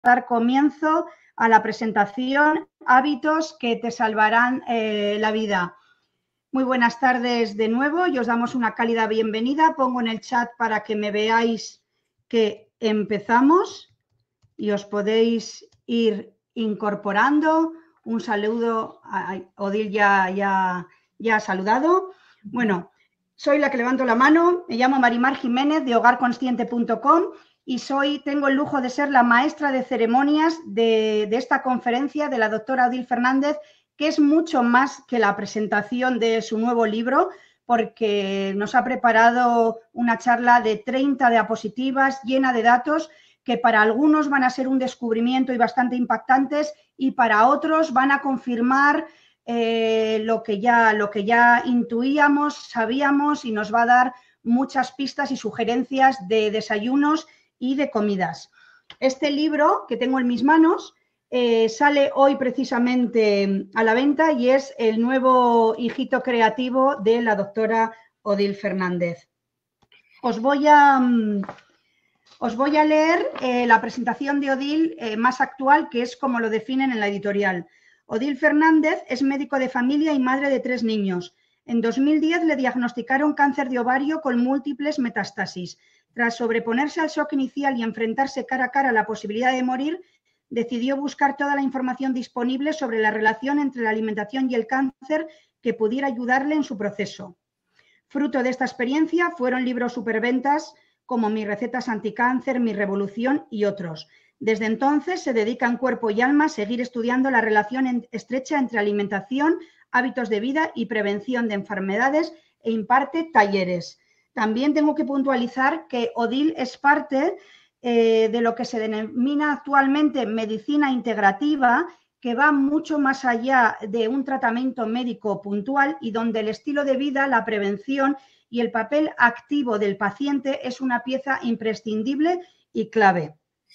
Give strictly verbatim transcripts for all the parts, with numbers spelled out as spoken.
dar comienzo a la presentación Hábitos que te salvarán eh, la vida. Muy buenas tardes de nuevo y os damos una cálida bienvenida. Pongo en el chat para que me veáis que empezamos y os podéis ir incorporando. Un saludo, a Odil ya, ya, ya ha saludado. Bueno, soy la que levanto la mano, me llamo Marimar Jiménez de hogar consciente punto com y soy, tengo el lujo de ser la maestra de ceremonias de, de esta conferencia de la doctora Odil Fernández, que es mucho más que la presentación de su nuevo libro, porque nos ha preparado una charla de treinta diapositivas llena de datos que para algunos van a ser un descubrimiento y bastante impactantes y para otros van a confirmar eh, lo que ya, lo que ya intuíamos, sabíamos y nos va a dar muchas pistas y sugerencias de desayunos y de comidas. Este libro que tengo en mis manos eh, sale hoy precisamente a la venta y es el nuevo hijito creativo de la doctora Odil Fernández. Os voy a, os voy a leer eh, la presentación de Odil eh, más actual, que es como lo definen en la editorial. Odil Fernández es médico de familia y madre de tres niños. En dos mil diez le diagnosticaron cáncer de ovario con múltiples metástasis. Tras sobreponerse al shock inicial y enfrentarse cara a cara a la posibilidad de morir, decidió buscar toda la información disponible sobre la relación entre la alimentación y el cáncer que pudiera ayudarle en su proceso. Fruto de esta experiencia fueron libros superventas como Mis recetas anticáncer, Mi revolución y otros. Desde entonces se dedica en cuerpo y alma a seguir estudiando la relación estrecha entre alimentación, hábitos de vida y prevención de enfermedades e imparte talleres. También tengo que puntualizar que Odil es parte eh, de lo que se denomina actualmente medicina integrativa, que va mucho más allá de un tratamiento médico puntual y donde el estilo de vida, la prevención y el papel activo del paciente es una pieza imprescindible y clave.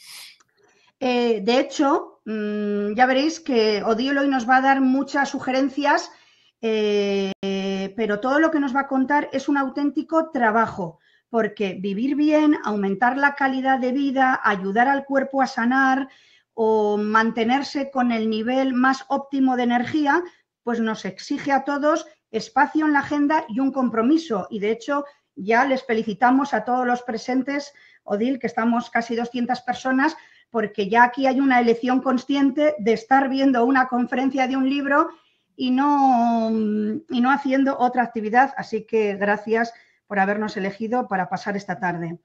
Eh, de hecho, mmm, ya veréis que Odil hoy nos va a dar muchas sugerencias, eh, pero todo lo que nos va a contar es un auténtico trabajo, porque vivir bien, aumentar la calidad de vida, ayudar al cuerpo a sanar o mantenerse con el nivel más óptimo de energía, pues nos exige a todos espacio en la agenda y un compromiso. Y de hecho, ya les felicitamos a todos los presentes, Odil, que estamos casi doscientas personas, porque ya aquí hay una elección consciente de estar viendo una conferencia de un libro y no, y no haciendo otra actividad. Así que gracias por habernos elegido para pasar esta tarde.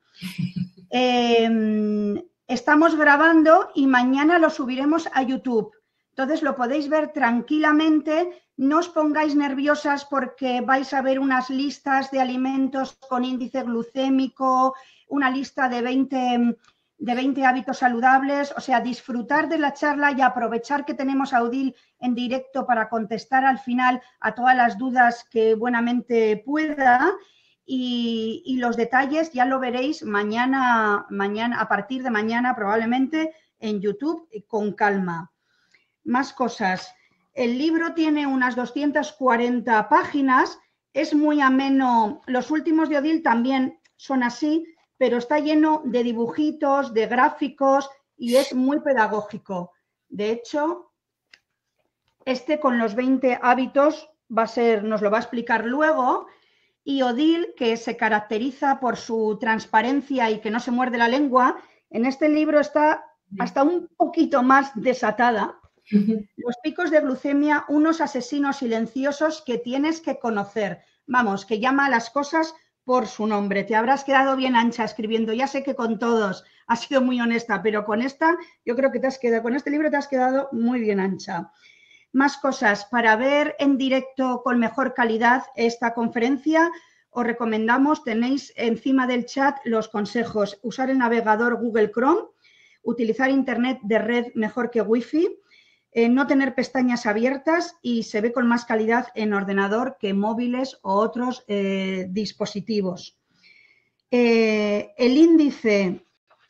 Eh, estamos grabando y mañana lo subiremos a YouTube. Entonces lo podéis ver tranquilamente. No os pongáis nerviosas porque vais a ver unas listas de alimentos con índice glucémico, una lista de veinte... de veinte hábitos saludables, o sea, disfrutar de la charla y aprovechar que tenemos a Odil en directo para contestar al final a todas las dudas que buenamente pueda y, y los detalles ya lo veréis mañana, mañana, a partir de mañana probablemente en YouTube con calma. Más cosas. El libro tiene unas doscientas cuarenta páginas, es muy ameno, los últimos de Odil también son así, pero está lleno de dibujitos, de gráficos y es muy pedagógico. De hecho, este con los veinte hábitos va a ser, nos lo va a explicar luego, y Odil, que se caracteriza por su transparencia y que no se muerde la lengua, en este libro está hasta un poquito más desatada. Los picos de glucemia, unos asesinos silenciosos que tienes que conocer. Vamos, que llama a las cosas por su nombre. Te habrás quedado bien ancha escribiendo. Ya sé que con todos has sido muy honesta, pero con esta yo creo que te has quedado, con este libro te has quedado muy bien ancha. Más cosas. Para ver en directo con mejor calidad esta conferencia, os recomendamos, tenéis encima del chat los consejos. Usar el navegador Google Chrome, utilizar internet de red mejor que Wi-Fi, Eh, no tener pestañas abiertas y se ve con más calidad en ordenador que móviles o otros eh, dispositivos. Eh, el índice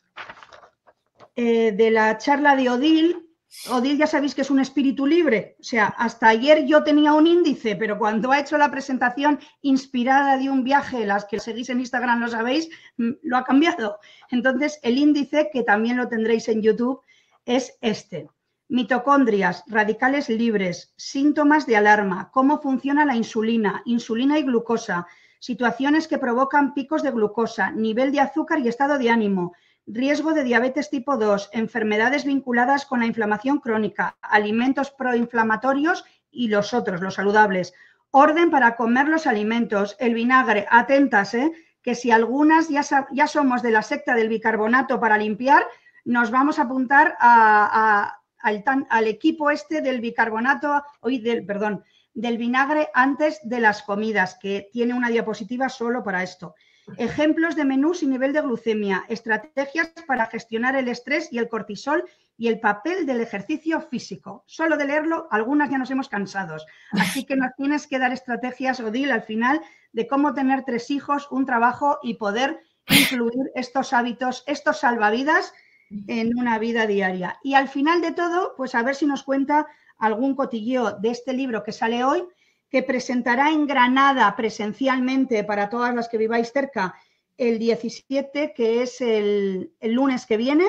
eh, de la charla de Odil, Odil ya sabéis que es un espíritu libre, o sea, hasta ayer yo tenía un índice, pero cuando ha hecho la presentación inspirada de un viaje, las que seguís en Instagram lo sabéis, lo ha cambiado. Entonces, el índice, que también lo tendréis en YouTube, es este. Mitocondrias, radicales libres, síntomas de alarma, cómo funciona la insulina, insulina y glucosa, situaciones que provocan picos de glucosa, nivel de azúcar y estado de ánimo, riesgo de diabetes tipo dos, enfermedades vinculadas con la inflamación crónica, alimentos proinflamatorios y los otros, los saludables, orden para comer los alimentos, el vinagre, atentas, ¿eh? Que si algunas ya, ya somos de la secta del bicarbonato para limpiar, nos vamos a apuntar a... a Al, tan, al equipo este del bicarbonato, hoy del, perdón, del vinagre antes de las comidas, que tiene una diapositiva solo para esto. Ejemplos de menús y nivel de glucemia, estrategias para gestionar el estrés y el cortisol y el papel del ejercicio físico. Solo de leerlo, algunas ya nos hemos cansado. Así que nos tienes que dar estrategias, Odile, al final, de cómo tener tres hijos, un trabajo y poder incluir estos hábitos, estos salvavidas en una vida diaria. Y al final de todo, pues a ver si nos cuenta algún cotilleo de este libro que sale hoy, que presentará en Granada presencialmente para todas las que viváis cerca el diecisiete, que es el, el lunes que viene,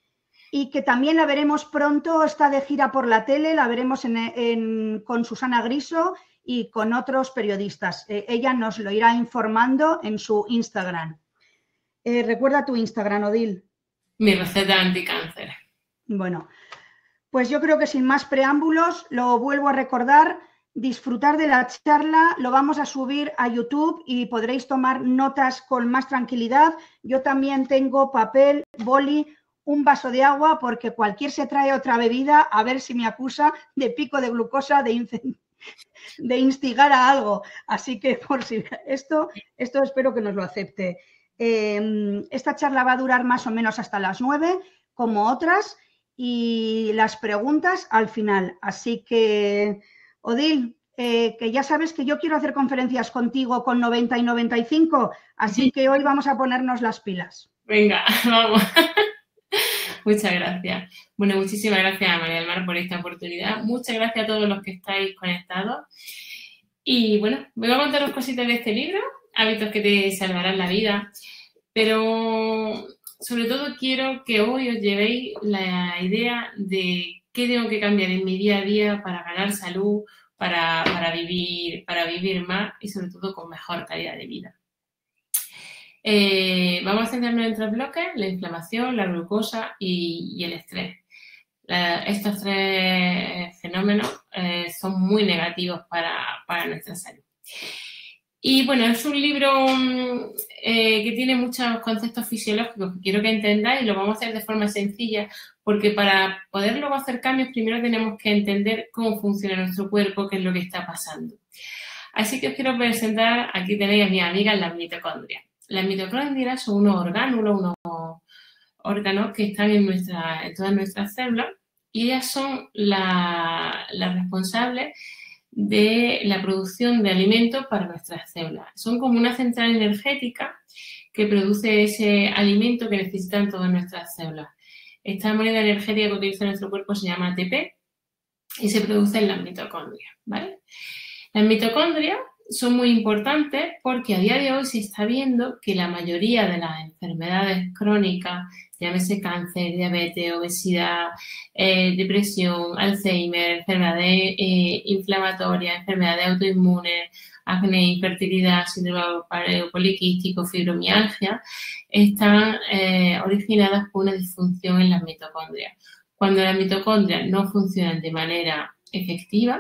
y que también la veremos pronto, está de gira por la tele, la veremos en, en, con Susana Griso y con otros periodistas. Eh, ella nos lo irá informando en su Instagram. Eh, recuerda tu Instagram, Odile. Mi receta anticáncer. Bueno, pues yo creo que sin más preámbulos, lo vuelvo a recordar, disfrutar de la charla, lo vamos a subir a YouTube y podréis tomar notas con más tranquilidad. Yo también tengo papel, boli, un vaso de agua, porque cualquier se trae otra bebida, a ver si me acusa de pico de glucosa, de, de instigar a algo. Así que por si esto, esto espero que nos lo acepte. Eh, esta charla va a durar más o menos hasta las nueve, como otras, y las preguntas al final. Así que, Odile, eh, que ya sabes que yo quiero hacer conferencias contigo con noventa y noventa y cinco, así que hoy vamos a ponernos las pilas. Venga, vamos. Muchas gracias. Bueno, muchísimas gracias, María del Mar, por esta oportunidad. Muchas gracias a todos los que estáis conectados. Y bueno, voy a contaros cositas de este libro, hábitos que te salvarán la vida, pero sobre todo quiero que hoy os llevéis la idea de qué tengo que cambiar en mi día a día para ganar salud, para, para, vivir, para vivir más y sobre todo con mejor calidad de vida. Eh, vamos a centrarnos en tres bloques: la inflamación, la glucosa y, y el estrés. La, estos tres fenómenos eh, son muy negativos para, para nuestra salud. Y bueno, es un libro eh, que tiene muchos conceptos fisiológicos que quiero que entendáis, y lo vamos a hacer de forma sencilla, porque para poder luego hacer cambios primero tenemos que entender cómo funciona nuestro cuerpo, qué es lo que está pasando. Así que os quiero presentar, aquí tenéis a mis amigas, las mitocondrias. Las mitocondrias son unos orgánulos, unos órganos que están en, nuestra, en todas nuestras células, y ellas son las la responsables de la producción de alimentos para nuestras células. Son como una central energética que produce ese alimento que necesitan todas nuestras células. Esta moneda energética que utiliza nuestro cuerpo se llama A T P y se produce en las mitocondrias, ¿vale? Las mitocondrias son muy importantes porque a día de hoy se está viendo que la mayoría de las enfermedades crónicas, llámese cáncer, diabetes, obesidad, eh, depresión, Alzheimer, enfermedades eh, inflamatorias, enfermedades autoinmunes, acné, infertilidad, síndrome ovario poliquístico, fibromialgia, están eh, originadas por una disfunción en las mitocondrias. Cuando las mitocondrias no funcionan de manera efectiva,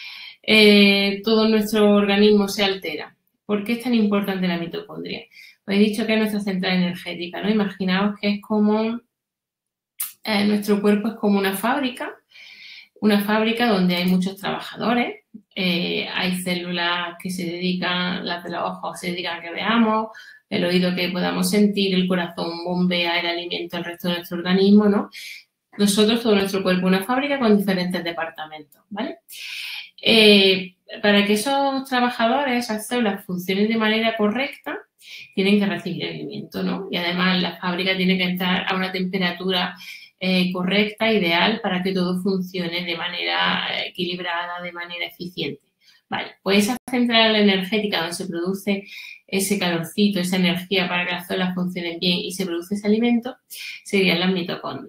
Eh, todo nuestro organismo se altera. ¿Por qué es tan importante la mitocondria? Pues he dicho que es nuestra central energética, ¿no? Imaginaos que es como, eh, nuestro cuerpo es como una fábrica, una fábrica donde hay muchos trabajadores, eh, hay células que se dedican, las de los ojos se dedican a que veamos, el oído que podamos sentir, el corazón bombea el alimento al resto de nuestro organismo, ¿no? Nosotros, todo nuestro cuerpo, una fábrica con diferentes departamentos, ¿vale? Eh, para que esos trabajadores, esas células, funcionen de manera correcta, tienen que recibir alimento, ¿no? Y además la fábrica tiene que entrar a una temperatura eh, correcta, ideal, para que todo funcione de manera equilibrada, de manera eficiente. Vale, pues esa central energética donde se produce ese calorcito, esa energía para que las células funcionen bien y se produce ese alimento, serían las mitocondrias,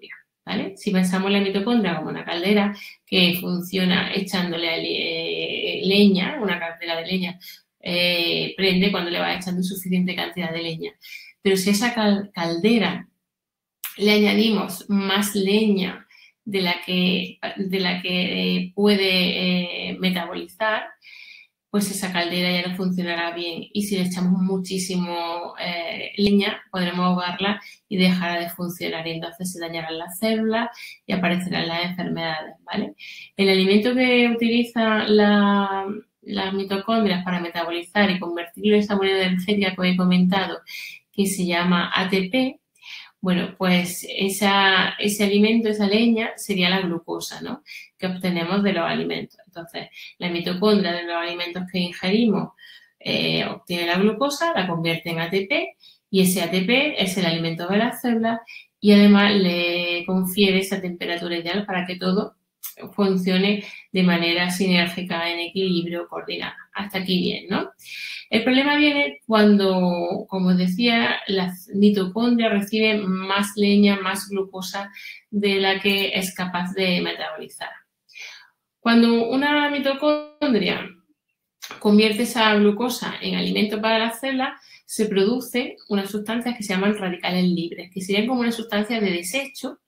¿vale? Si pensamos la mitocondria como una caldera que funciona echándole eh, leña, una caldera de leña, eh, prende cuando le va echando suficiente cantidad de leña. Pero si a esa cal caldera le añadimos más leña de la que, de la que eh, puede eh, metabolizar, pues esa caldera ya no funcionará bien. Y si le echamos muchísimo eh, leña, podremos ahogarla y dejará de funcionar. Y entonces se dañarán las células y aparecerán las enfermedades, ¿vale? El alimento que utiliza la, las mitocondrias para metabolizar y convertirlo en esa moneda energética que os he comentado, que se llama A T P, bueno, pues esa, ese alimento, esa leña, sería la glucosa, ¿no?, que obtenemos de los alimentos. Entonces, la mitocondria de los alimentos que ingerimos eh, obtiene la glucosa, la convierte en A T P y ese A T P es el alimento de las células y además le confiere esa temperatura ideal para que todo funcione de manera sinérgica, en equilibrio, coordinada. Hasta aquí bien, ¿no? El problema viene cuando, como os decía, las mitocondrias reciben más leña, más glucosa de la que es capaz de metabolizar. Cuando una mitocondria convierte esa glucosa en alimento para las células, se producen unas sustancias que se llaman radicales libres, que serían como una sustancia de desecho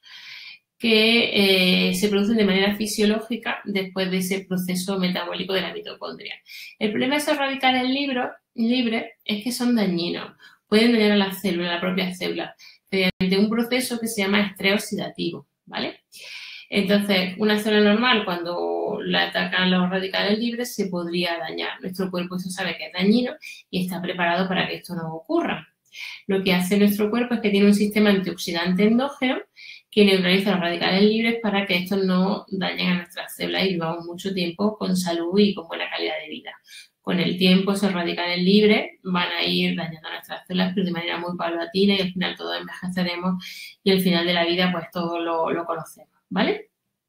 que eh, se producen de manera fisiológica después de ese proceso metabólico de la mitocondria. El problema de esos radicales libres, libres es que son dañinos, pueden dañar a la célula, a la propia célula, mediante un proceso que se llama estrés oxidativo, ¿vale? Entonces, una célula normal, cuando la atacan los radicales libres, se podría dañar. Nuestro cuerpo eso sabe que es dañino y está preparado para que esto no ocurra. Lo que hace nuestro cuerpo es que tiene un sistema antioxidante endógeno que neutraliza los radicales libres para que estos no dañen a nuestras células y vivamos mucho tiempo con salud y con buena calidad de vida. Con el tiempo, esos radicales libres van a ir dañando a nuestras células, pero de manera muy paulatina, y al final todos envejeceremos y al final de la vida pues todo lo, lo conocemos, ¿vale?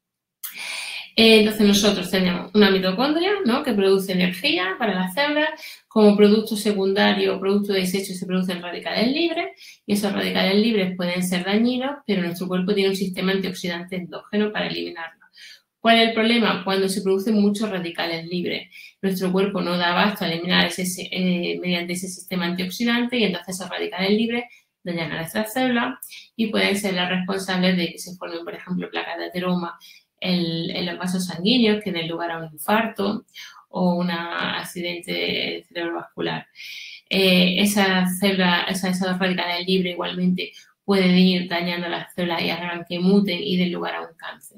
Eh, entonces nosotros tenemos una mitocondria, ¿no?, que produce energía para las células. Como producto secundario o producto de desecho se producen radicales libres y esos radicales libres pueden ser dañinos, pero nuestro cuerpo tiene un sistema antioxidante endógeno para eliminarlos. ¿Cuál es el problema? Cuando se producen muchos radicales libres. Nuestro cuerpo no da abasto a eliminar ese, eh, mediante ese sistema antioxidante y entonces esos radicales libres dañan a nuestras células y pueden ser las responsables de que se formen, por ejemplo, placas de ateroma en, en los vasos sanguíneos que den lugar a un infarto o un accidente cerebrovascular. Eh, esas células, esas, esos radicales libres igualmente pueden ir dañando las células y hagan que muten y den lugar a un cáncer.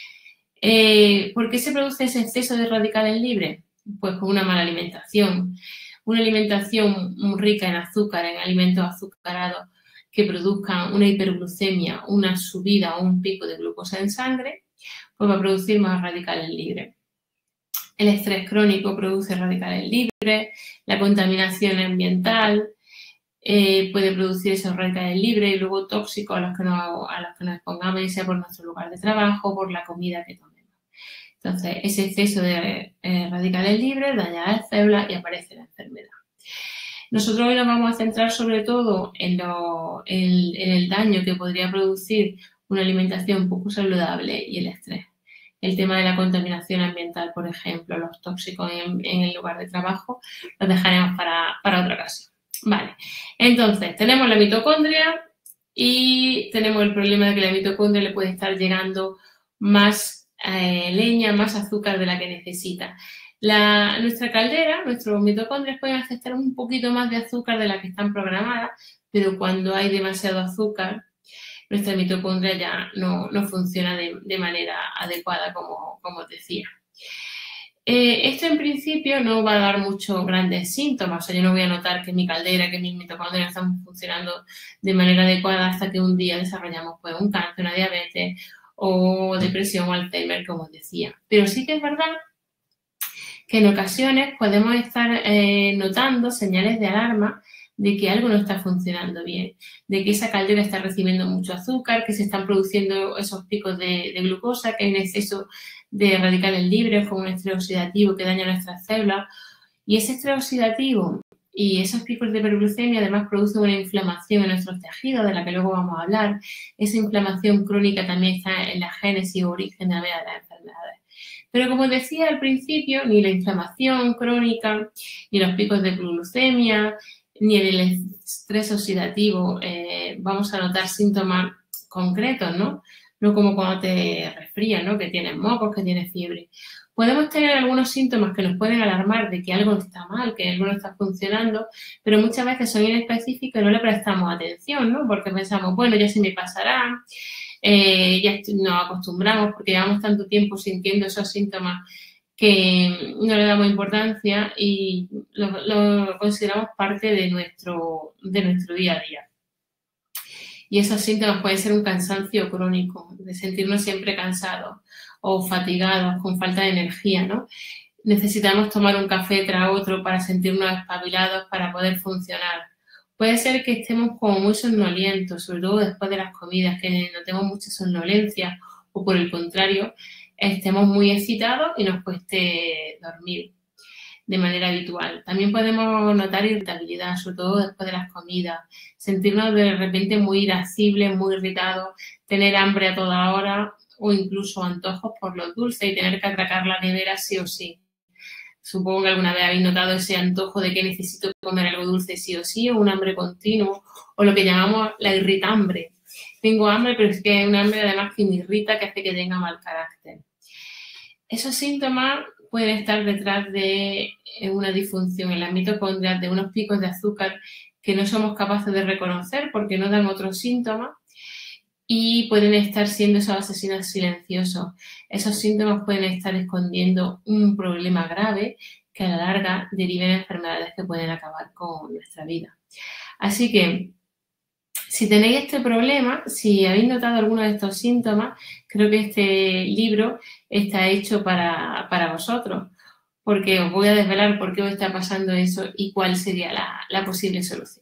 Eh, ¿Por qué se produce ese exceso de radicales libres? Pues por una mala alimentación. Una alimentación muy rica en azúcar, en alimentos azucarados que produzcan una hiperglucemia, una subida o un pico de glucosa en sangre, pues va a producir más radicales libres. El estrés crónico produce radicales libres, la contaminación ambiental eh, puede producir esos radicales libres y luego tóxicos a los que nos, a los que nos expongamos, ya sea por nuestro lugar de trabajo, por la comida que tomemos. Entonces, ese exceso de eh, radicales libres daña a las células y aparece la enfermedad. Nosotros hoy nos vamos a centrar sobre todo en, lo, en, en el daño que podría producir una alimentación poco saludable y el estrés. El tema de la contaminación ambiental, por ejemplo, los tóxicos en, en el lugar de trabajo, los dejaremos para, para otra ocasión. Vale, entonces tenemos la mitocondria y tenemos el problema de que la mitocondria le puede estar llegando más eh, leña, más azúcar de la que necesita. La, nuestra caldera, nuestros mitocondrias pueden aceptar un poquito más de azúcar de la que están programadas, pero cuando hay demasiado azúcar, nuestra mitocondria ya no, no funciona de, de manera adecuada, como, como os decía. Eh, esto en principio no va a dar muchos grandes síntomas, o sea, yo no voy a notar que mi caldera, que mis mitocondrias están funcionando de manera adecuada hasta que un día desarrollamos pues, un cáncer, una diabetes o depresión o Alzheimer, como os decía. Pero sí que es verdad que en ocasiones podemos estar eh, notando señales de alarma de que algo no está funcionando bien, de que esa caldera está recibiendo mucho azúcar, que se están produciendo esos picos de, de glucosa, que hay un exceso de radicales libres con un estrés oxidativo que daña nuestras células. Y ese estrés oxidativo Y esos picos de hiperglucemia además producen una inflamación en nuestros tejidos, de la que luego vamos a hablar. Esa inflamación crónica también está en la génesis o origen de la mayoría de las enfermedades. Pero como decía al principio, ni la inflamación crónica, ni los picos de glucemia, ni el estrés oxidativo eh, vamos a notar síntomas concretos, ¿no? No como cuando te resfrías, ¿no? Que tienes mocos, que tienes fiebre. Podemos tener algunos síntomas que nos pueden alarmar de que algo está mal, que algo no está funcionando, pero muchas veces son inespecíficos y no le prestamos atención, ¿no? Porque pensamos, bueno, ya se me pasará, eh, ya nos acostumbramos porque llevamos tanto tiempo sintiendo esos síntomas que no le damos importancia y lo, lo consideramos parte de nuestro, de nuestro día a día. Y esos síntomas pueden ser un cansancio crónico, de sentirnos siempre cansados o fatigados, con falta de energía, ¿no? Necesitamos tomar un café tras otro para sentirnos espabilados, para poder funcionar. Puede ser que estemos como muy somnolientos, sobre todo después de las comidas, que notemos mucha somnolencia o por el contrario, estemos muy excitados y nos cueste dormir de manera habitual. También podemos notar irritabilidad, sobre todo después de las comidas, sentirnos de repente muy irascibles, muy irritados, tener hambre a toda hora o incluso antojos por los dulces y tener que atracar la nevera sí o sí. Supongo que alguna vez habéis notado ese antojo de que necesito comer algo dulce sí o sí, o un hambre continuo, o lo que llamamos la irritambre. Tengo hambre, pero es que es un hambre además que me irrita, que hace que tenga mal carácter. Esos síntomas pueden estar detrás de una disfunción en las mitocondrias, de unos picos de azúcar que no somos capaces de reconocer porque no dan otros síntomas y pueden estar siendo esos asesinos silenciosos. Esos síntomas pueden estar escondiendo un problema grave que a la larga deriven en enfermedades que pueden acabar con nuestra vida. Así que, si tenéis este problema, si habéis notado alguno de estos síntomas, creo que este libro está hecho para, para vosotros, porque os voy a desvelar por qué os está pasando eso y cuál sería la, la posible solución.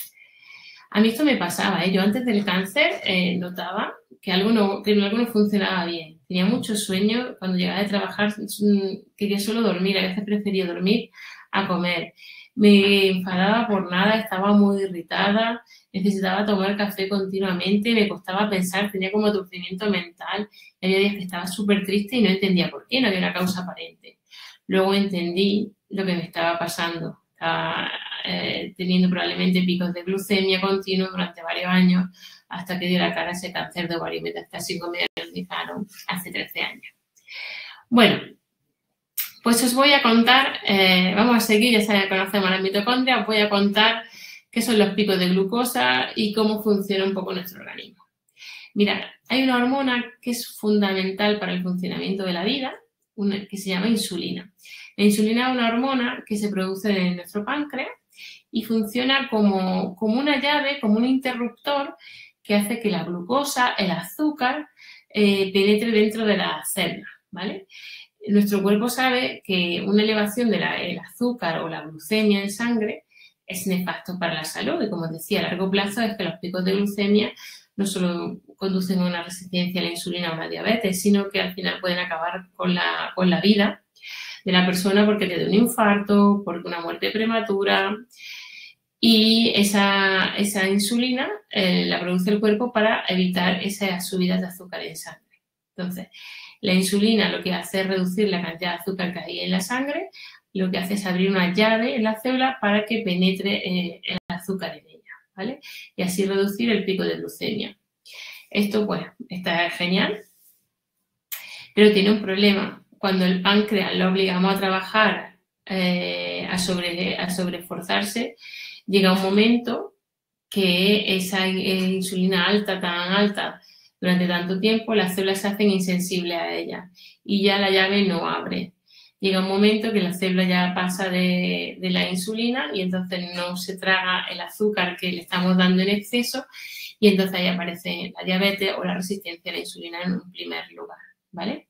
A mí esto me pasaba, ¿eh? Yo antes del cáncer eh, notaba que algo, no, que algo no funcionaba bien. Tenía mucho sueño, cuando llegaba de trabajar quería solo dormir, a veces prefería dormir a comer. Me enfadaba por nada, estaba muy irritada, necesitaba tomar café continuamente, me costaba pensar, tenía como aturdimiento mental. Había días que estaba súper triste y no entendía por qué, no había una causa aparente. Luego entendí lo que me estaba pasando. Estaba eh, teniendo probablemente picos de glucemia continuos durante varios años hasta que dio la cara ese cáncer de ovario metastásico medianizado hace trece años. Bueno, pues os voy a contar, eh, vamos a seguir, ya saben, conocemos las mitocondrias, os voy a contar qué son los picos de glucosa y cómo funciona un poco nuestro organismo. Mirad, hay una hormona que es fundamental para el funcionamiento de la vida, una, que se llama insulina. La insulina es una hormona que se produce en nuestro páncreas y funciona como, como una llave, como un interruptor que hace que la glucosa, el azúcar, eh, penetre dentro de las células, ¿vale? Nuestro cuerpo sabe que una elevación del azúcar o la glucemia en sangre es nefasto para la salud y, como decía, a largo plazo es que los picos de glucemia no solo conducen a una resistencia a la insulina o a una diabetes, sino que al final pueden acabar con la, con la vida de la persona porque te da un infarto, porque una muerte prematura. Y esa, esa insulina eh, la produce el cuerpo para evitar esas subidas de azúcar en sangre. Entonces, la insulina lo que hace es reducir la cantidad de azúcar que hay en la sangre, lo que hace es abrir una llave en la célula para que penetre eh, el azúcar en ella, ¿vale? Y así reducir el pico de glucemia. Esto, pues, está genial, pero tiene un problema. Cuando el páncreas lo obligamos a trabajar, eh, a, sobre, a sobreesforzarse, llega un momento que esa insulina alta, tan alta, durante tanto tiempo, las células se hacen insensibles a ella y ya la llave no abre. Llega un momento que la célula ya pasa de, de la insulina y entonces no se traga el azúcar que le estamos dando en exceso y entonces ahí aparece la diabetes o la resistencia a la insulina en un primer lugar, ¿vale?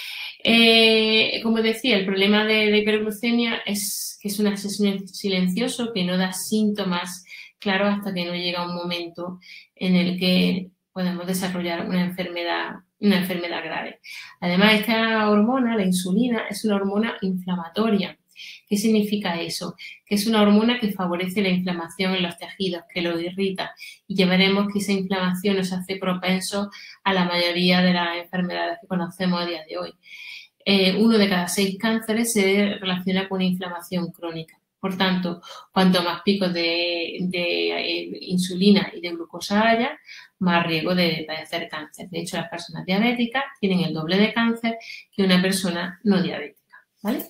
Eh, como decía, el problema de la hiperglucemia es que es un asesino silencioso que no da síntomas claros hasta que no llega un momento en el que podemos desarrollar una enfermedad, una enfermedad grave. Además, esta hormona, la insulina, es una hormona inflamatoria ¿Qué significa eso? Que es una hormona que favorece la inflamación en los tejidos, que lo irrita. Y ya veremos que esa inflamación nos hace propensos a la mayoría de las enfermedades que conocemos a día de hoy. Eh, uno de cada seis cánceres se relaciona con una inflamación crónica. Por tanto, cuanto más picos de, de eh, insulina y de glucosa haya, más riesgo de padecer cáncer. De hecho, las personas diabéticas tienen el doble de cáncer que una persona no diabética, ¿vale?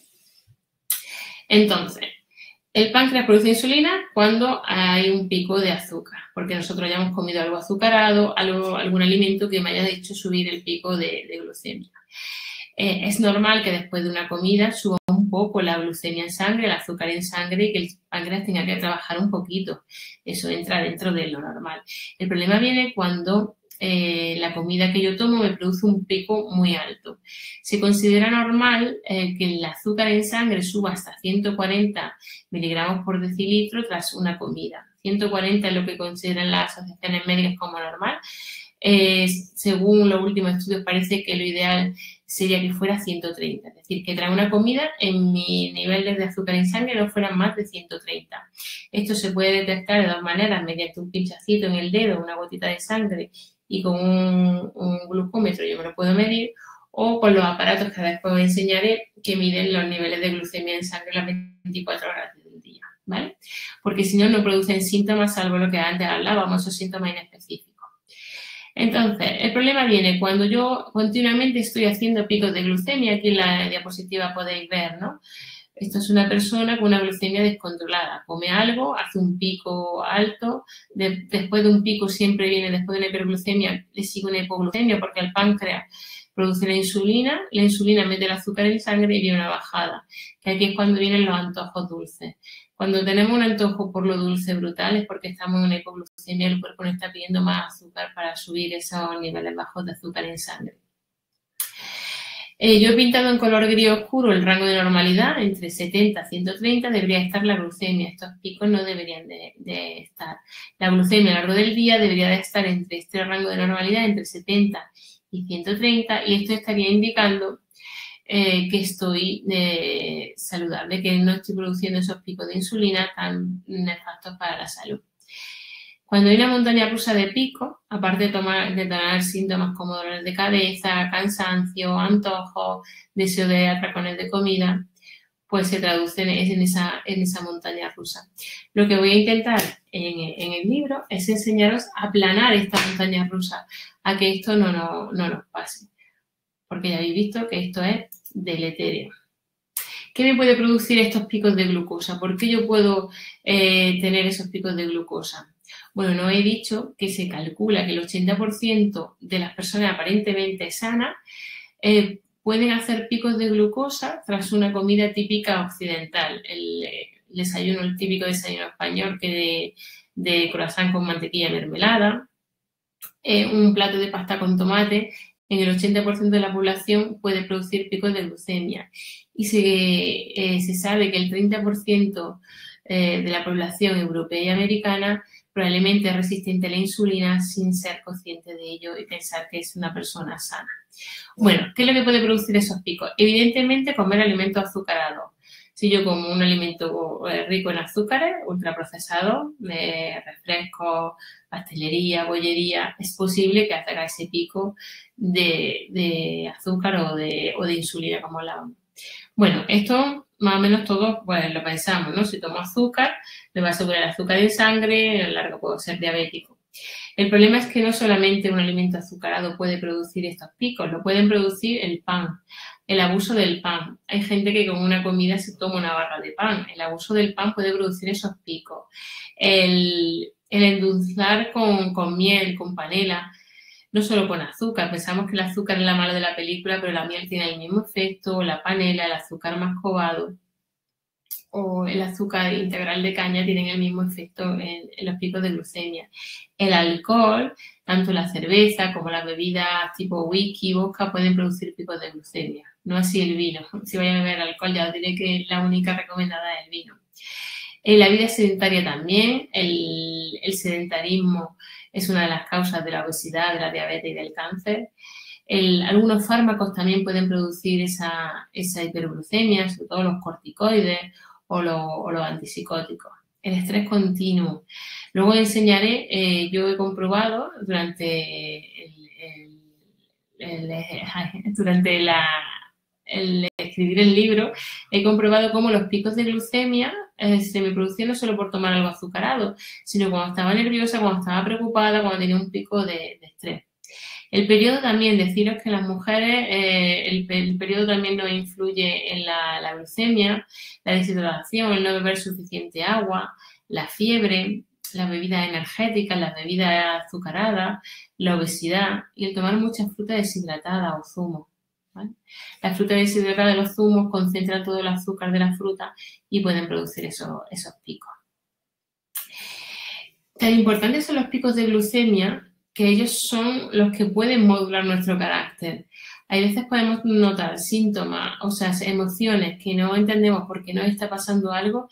Entonces, el páncreas produce insulina cuando hay un pico de azúcar, porque nosotros ya hemos comido algo azucarado, algo, algún alimento que me haya hecho subir el pico de, de glucemia. Eh, es normal que después de una comida suba un poco la glucemia en sangre, el azúcar en sangre y que el páncreas tenga que trabajar un poquito. Eso entra dentro de lo normal. El problema viene cuando eh, la comida que yo tomo me produce un pico muy alto. Se considera normal eh, que el azúcar en sangre suba hasta ciento cuarenta miligramos por decilitro tras una comida. ciento cuarenta es lo que consideran las asociaciones médicas como normal. Eh, según los últimos estudios parece que lo ideal sería que fuera ciento treinta, es decir, que tras una comida en mis niveles de azúcar en sangre no fueran más de ciento treinta. Esto se puede detectar de dos maneras, mediante un pinchacito en el dedo, una gotita de sangre y con un, un glucómetro yo me lo puedo medir, o con los aparatos que después os enseñaré que miden los niveles de glucemia en sangre las veinticuatro horas del día, ¿vale? Porque si no, no producen síntomas salvo lo que antes hablábamos, esos síntomas inespecíficos. Entonces, el problema viene cuando yo continuamente estoy haciendo picos de glucemia. Aquí en la diapositiva podéis ver, ¿no? Esto es una persona con una glucemia descontrolada. Come algo, hace un pico alto, de, después de un pico siempre viene, después de una hiperglucemia, le sigue una hipoglucemia porque el páncreas produce la insulina, la insulina mete el azúcar en sangre y viene una bajada, que aquí es cuando vienen los antojos dulces. Cuando tenemos un antojo por lo dulce brutal es porque estamos en una hipoglucemia, el cuerpo nos está pidiendo más azúcar para subir esos niveles bajos de azúcar en sangre. Eh, yo he pintado en color gris oscuro el rango de normalidad, entre setenta a ciento treinta debería estar la glucemia, estos picos no deberían de, de estar. La glucemia a lo largo del día debería de estar entre este rango de normalidad, entre setenta y ciento treinta, y esto estaría indicando Eh, que estoy eh, saludable, que no estoy produciendo esos picos de insulina tan nefastos para la salud. Cuando hay una montaña rusa de picos, aparte de, tomar, de tener síntomas como dolores de cabeza, cansancio, antojos, deseo de atracones de comida, pues se traducen en esa, en esa montaña rusa. Lo que voy a intentar en, en el libro es enseñaros a aplanar esta montaña rusa, a que esto no, no, no nos pase. Porque ya habéis visto que esto es deletérea. ¿Qué me puede producir estos picos de glucosa? ¿Por qué yo puedo eh, tener esos picos de glucosa? Bueno, no he dicho que se calcula que el ochenta por ciento de las personas aparentemente sanas eh, pueden hacer picos de glucosa tras una comida típica occidental. El, el desayuno, el típico desayuno español que de, de croissant con mantequilla y mermelada, eh, un plato de pasta con tomate. En el ochenta por ciento de la población puede producir picos de glucemia y se, eh, se sabe que el treinta por ciento eh, de la población europea y americana probablemente es resistente a la insulina sin ser consciente de ello y pensar que es una persona sana. Bueno, ¿qué es lo que puede producir esos picos? Evidentemente comer alimentos azucarados. Si yo como un alimento rico en azúcares, ultraprocesados, de refrescos, pastelería, bollería, es posible que haga ese pico de, de azúcar o de, o de insulina, como hablábamos. Bueno, esto más o menos todos pues, lo pensamos, ¿no? Si tomo azúcar, me va a subir el azúcar en sangre, a lo largo puedo ser diabético. El problema es que no solamente un alimento azucarado puede producir estos picos, lo pueden producir el pan, el abuso del pan. Hay gente que con una comida se toma una barra de pan. El abuso del pan puede producir esos picos. El, el endulzar con, con miel, con panela, no solo con azúcar. Pensamos que el azúcar es la mala de la película, pero la miel tiene el mismo efecto, la panela, el azúcar mascabado o el azúcar integral de caña tienen el mismo efecto en, en los picos de glucemia. El alcohol, tanto la cerveza como las bebidas tipo whisky, vodka, pueden producir picos de glucemia. No así el vino. Si voy a beber alcohol ya os diré que la única recomendada es el vino. En la vida sedentaria también, el, el sedentarismo es una de las causas de la obesidad, de la diabetes y del cáncer. El, algunos fármacos también pueden producir esa, esa hiperglucemia, sobre todo los corticoides o, lo, o los antipsicóticos. El estrés continuo. Luego enseñaré, eh, yo he comprobado durante el, el, el, durante la, el escribir el libro, he comprobado cómo los picos de glucemia eh, se me producían no solo por tomar algo azucarado, sino cuando estaba nerviosa, cuando estaba preocupada, cuando tenía un pico de, de estrés. El periodo también, deciros que las mujeres, eh, el, el periodo también nos influye en la, la glucemia, la deshidratación, el no beber suficiente agua, la fiebre, las bebidas energéticas, las bebidas azucaradas, la obesidad y el tomar muchas frutas deshidratadas o zumos. ¿Vale? La fruta deshidratada de los zumos concentra todo el azúcar de la fruta y pueden producir esos, esos picos. Tan importantes son los picos de glucemia que ellos son los que pueden modular nuestro carácter. Hay veces podemos notar síntomas, o sea, emociones que no entendemos por qué nos está pasando algo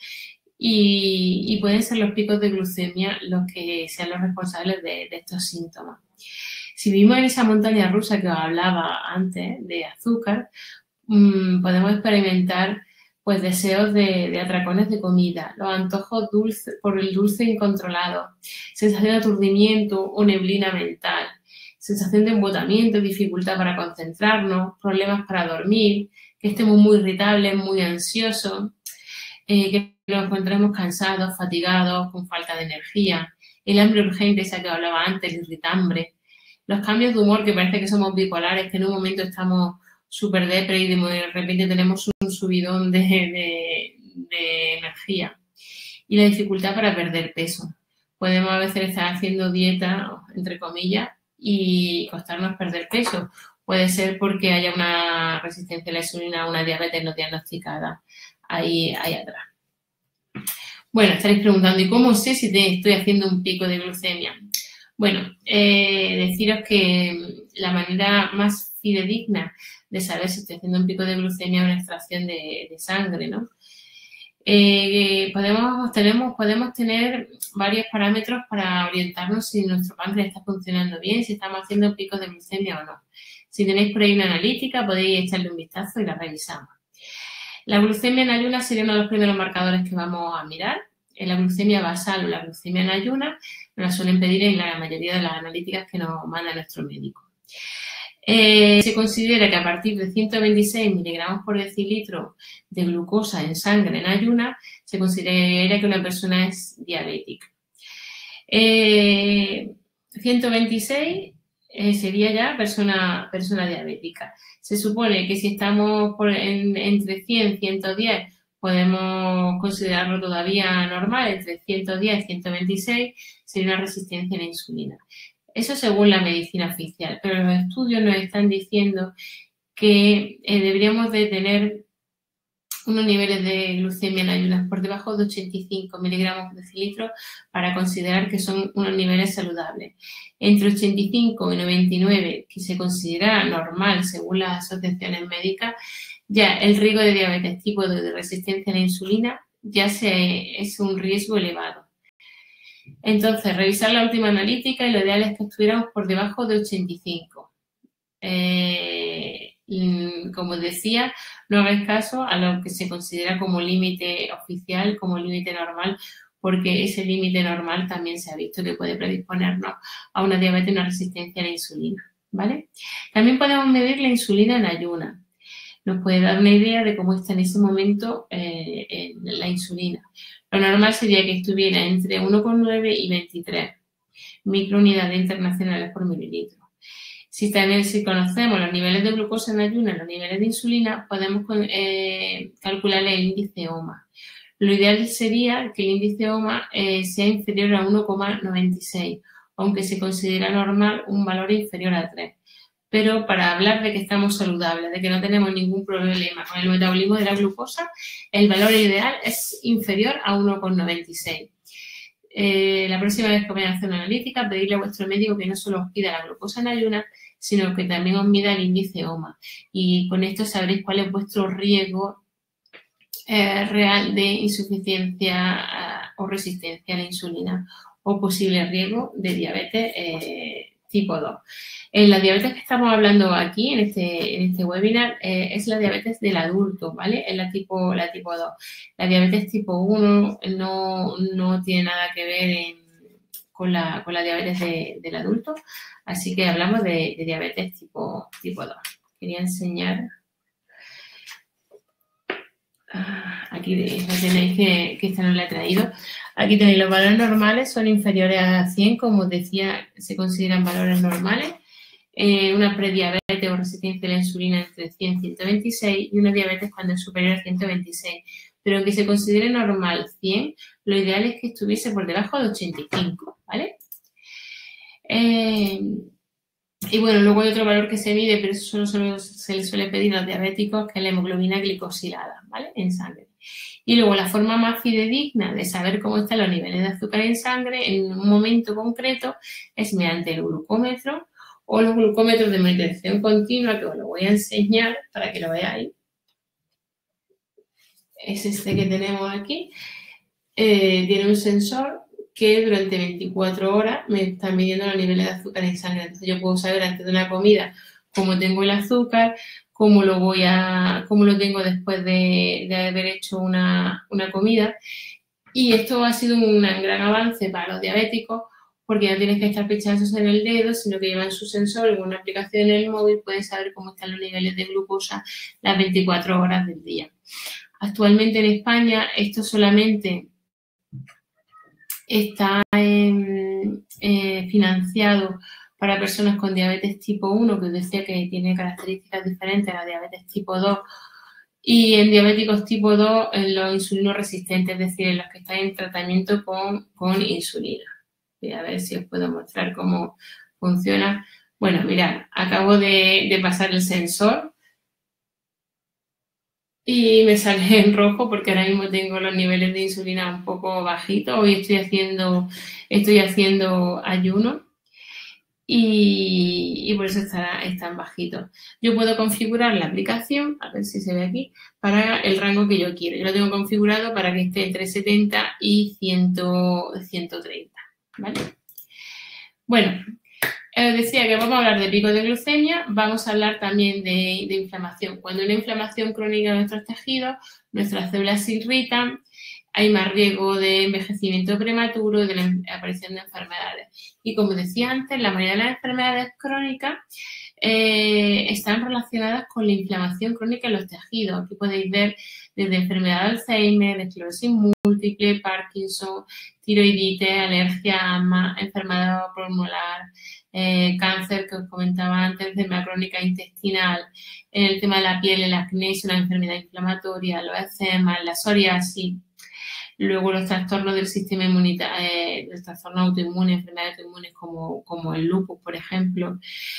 y, y pueden ser los picos de glucemia los que sean los responsables de, de estos síntomas. Si vivimos en esa montaña rusa que os hablaba antes de azúcar, mmm, podemos experimentar pues deseos de, de atracones de comida, los antojos dulce, por el dulce incontrolado, sensación de aturdimiento o neblina mental, sensación de embotamiento, dificultad para concentrarnos, problemas para dormir, que estemos muy irritables, muy ansiosos, eh, que nos encontremos cansados, fatigados, con falta de energía, el hambre urgente, esa que hablaba antes, el irritambre, los cambios de humor que parece que somos bipolares, que en un momento estamos súper depre y de repente tenemos un subidón de, de, de energía. Y la dificultad para perder peso. Podemos a veces estar haciendo dieta, entre comillas, y costarnos perder peso. Puede ser porque haya una resistencia a la insulina, una diabetes no diagnosticada ahí, ahí atrás. Bueno, estaréis preguntando, ¿y cómo sé si te estoy haciendo un pico de glucemia? Bueno, eh, deciros que la manera más fidedigna de saber si estoy haciendo un pico de glucemia es una extracción de, de sangre, ¿no? Eh, podemos, tenemos, podemos tener varios parámetros para orientarnos si nuestro páncreas está funcionando bien, si estamos haciendo picos de glucemia o no. Si tenéis por ahí una analítica, podéis echarle un vistazo y la revisamos. La glucemia en ayunas sería uno de los primeros marcadores que vamos a mirar. En la glucemia basal o la glucemia en ayunas nos la suelen pedir en la mayoría de las analíticas que nos manda nuestro médico. Eh, se considera que a partir de ciento veintiséis miligramos por decilitro de glucosa en sangre en ayunas, se considera que una persona es diabética. Eh, ciento veintiséis eh, sería ya persona, persona diabética. Se supone que si estamos por en, entre cien y ciento diez, podemos considerarlo todavía normal, entre ciento diez y ciento veintiséis sería una resistencia a la insulina. Eso según la medicina oficial, pero los estudios nos están diciendo que eh, deberíamos de tener unos niveles de glucemia en ayunas por debajo de ochenta y cinco miligramos por decilitro para considerar que son unos niveles saludables. Entre ochenta y cinco y noventa y nueve, que se considera normal según las asociaciones médicas, ya el riesgo de diabetes tipo dos de resistencia a la insulina ya se, es un riesgo elevado. Entonces, revisar la última analítica y lo ideal es que estuviéramos por debajo de ochenta y cinco. Eh, como decía, no hagáis caso a lo que se considera como límite oficial, como límite normal, porque ese límite normal también se ha visto que puede predisponernos a una diabetes y una resistencia a la insulina, ¿vale? También podemos medir la insulina en ayunas. Nos puede dar una idea de cómo está en ese momento eh, la insulina. Lo normal sería que estuviera entre uno coma nueve y veintitrés microunidades internacionales por mililitro. Si, también, si conocemos los niveles de glucosa en ayunas, los niveles de insulina, podemos eh, calcular el índice O M A. Lo ideal sería que el índice O M A eh, sea inferior a uno coma noventa y seis, aunque se considera normal un valor inferior a tres. Pero para hablar de que estamos saludables, de que no tenemos ningún problema con el metabolismo de la glucosa, el valor ideal es inferior a uno coma noventa y seis. Eh, la próxima vez que vayan a hacer una analítica, pedirle a vuestro médico que no solo os pida la glucosa en ayunas, sino que también os mida el índice O M A. Y con esto sabréis cuál es vuestro riesgo eh, real de insuficiencia uh, o resistencia a la insulina o posible riesgo de diabetes eh, tipo dos. En la diabetes que estamos hablando aquí, en este, en este webinar, eh, es la diabetes del adulto, ¿vale? Es la tipo, la tipo dos. La diabetes tipo uno no, no tiene nada que ver en, con, la, con la diabetes de, del adulto, así que hablamos de, de diabetes tipo, tipo dos. Quería enseñar... Aquí lo tenéis que, que esta no la he traído. Aquí tenéis los valores normales, son inferiores a cien, como os decía, se consideran valores normales. Eh, una prediabetes o resistencia a la insulina entre cien y ciento veintiséis y una diabetes cuando es superior a ciento veintiséis. Pero aunque se considere normal cien, lo ideal es que estuviese por debajo de ochenta y cinco, ¿vale? Eh, y bueno, luego hay otro valor que se mide, pero eso solo, solo se le suele pedir a los diabéticos, que es la hemoglobina glicosilada, ¿vale? En sangre. Y luego la forma más fidedigna de saber cómo están los niveles de azúcar en sangre en un momento concreto es mediante el glucómetro o los glucómetros de monitorización continua, que os lo voy a enseñar para que lo veáis. Es este que tenemos aquí. Eh, tiene un sensor que durante veinticuatro horas me está midiendo los niveles de azúcar en sangre. Entonces yo puedo saber antes de una comida cómo tengo el azúcar, cómo lo voy a, cómo lo tengo después de, de haber hecho una, una comida. Y esto ha sido un gran avance para los diabéticos, porque no tienes que estar pinchados en el dedo, sino que llevan su sensor en una aplicación en el móvil, pueden saber cómo están los niveles de glucosa las veinticuatro horas del día. Actualmente en España esto solamente está en, eh, financiado para personas con diabetes tipo uno, que os decía que tiene características diferentes a la diabetes tipo dos, y en diabéticos tipo dos, en los insulinoresistentes, es decir, en los que están en tratamiento con, con insulina. Voy a ver si os puedo mostrar cómo funciona. Bueno, mirad, acabo de, de pasar el sensor y me sale en rojo porque ahora mismo tengo los niveles de insulina un poco bajitos. Hoy estoy haciendo, estoy haciendo ayuno y, y por eso está, están bajitos. Yo puedo configurar la aplicación, a ver si se ve aquí, para el rango que yo quiero. Yo lo tengo configurado para que esté entre setenta y ciento treinta, ¿vale? Bueno, os decía que vamos a hablar de pico de glucemia, vamos a hablar también de, de inflamación. Cuando hay una inflamación crónica de nuestros tejidos, nuestras células se irritan, hay más riesgo de envejecimiento prematuro y de la aparición de enfermedades. Y como decía antes, la mayoría de las enfermedades crónicas eh, están relacionadas con la inflamación crónica en los tejidos. Aquí podéis ver desde enfermedad de Alzheimer, esclerosis múltiple, Parkinson, tiroiditis, alergia, asma, enfermedad pulmonar, eh, cáncer que os comentaba antes, enfermedad crónica intestinal, en el tema de la piel, el acné es una enfermedad inflamatoria, los eczemas, la psoriasis. Luego los trastornos del sistema inmunitario, eh, los trastornos autoinmunes, enfermedades autoinmunes como, como el lupus, por ejemplo.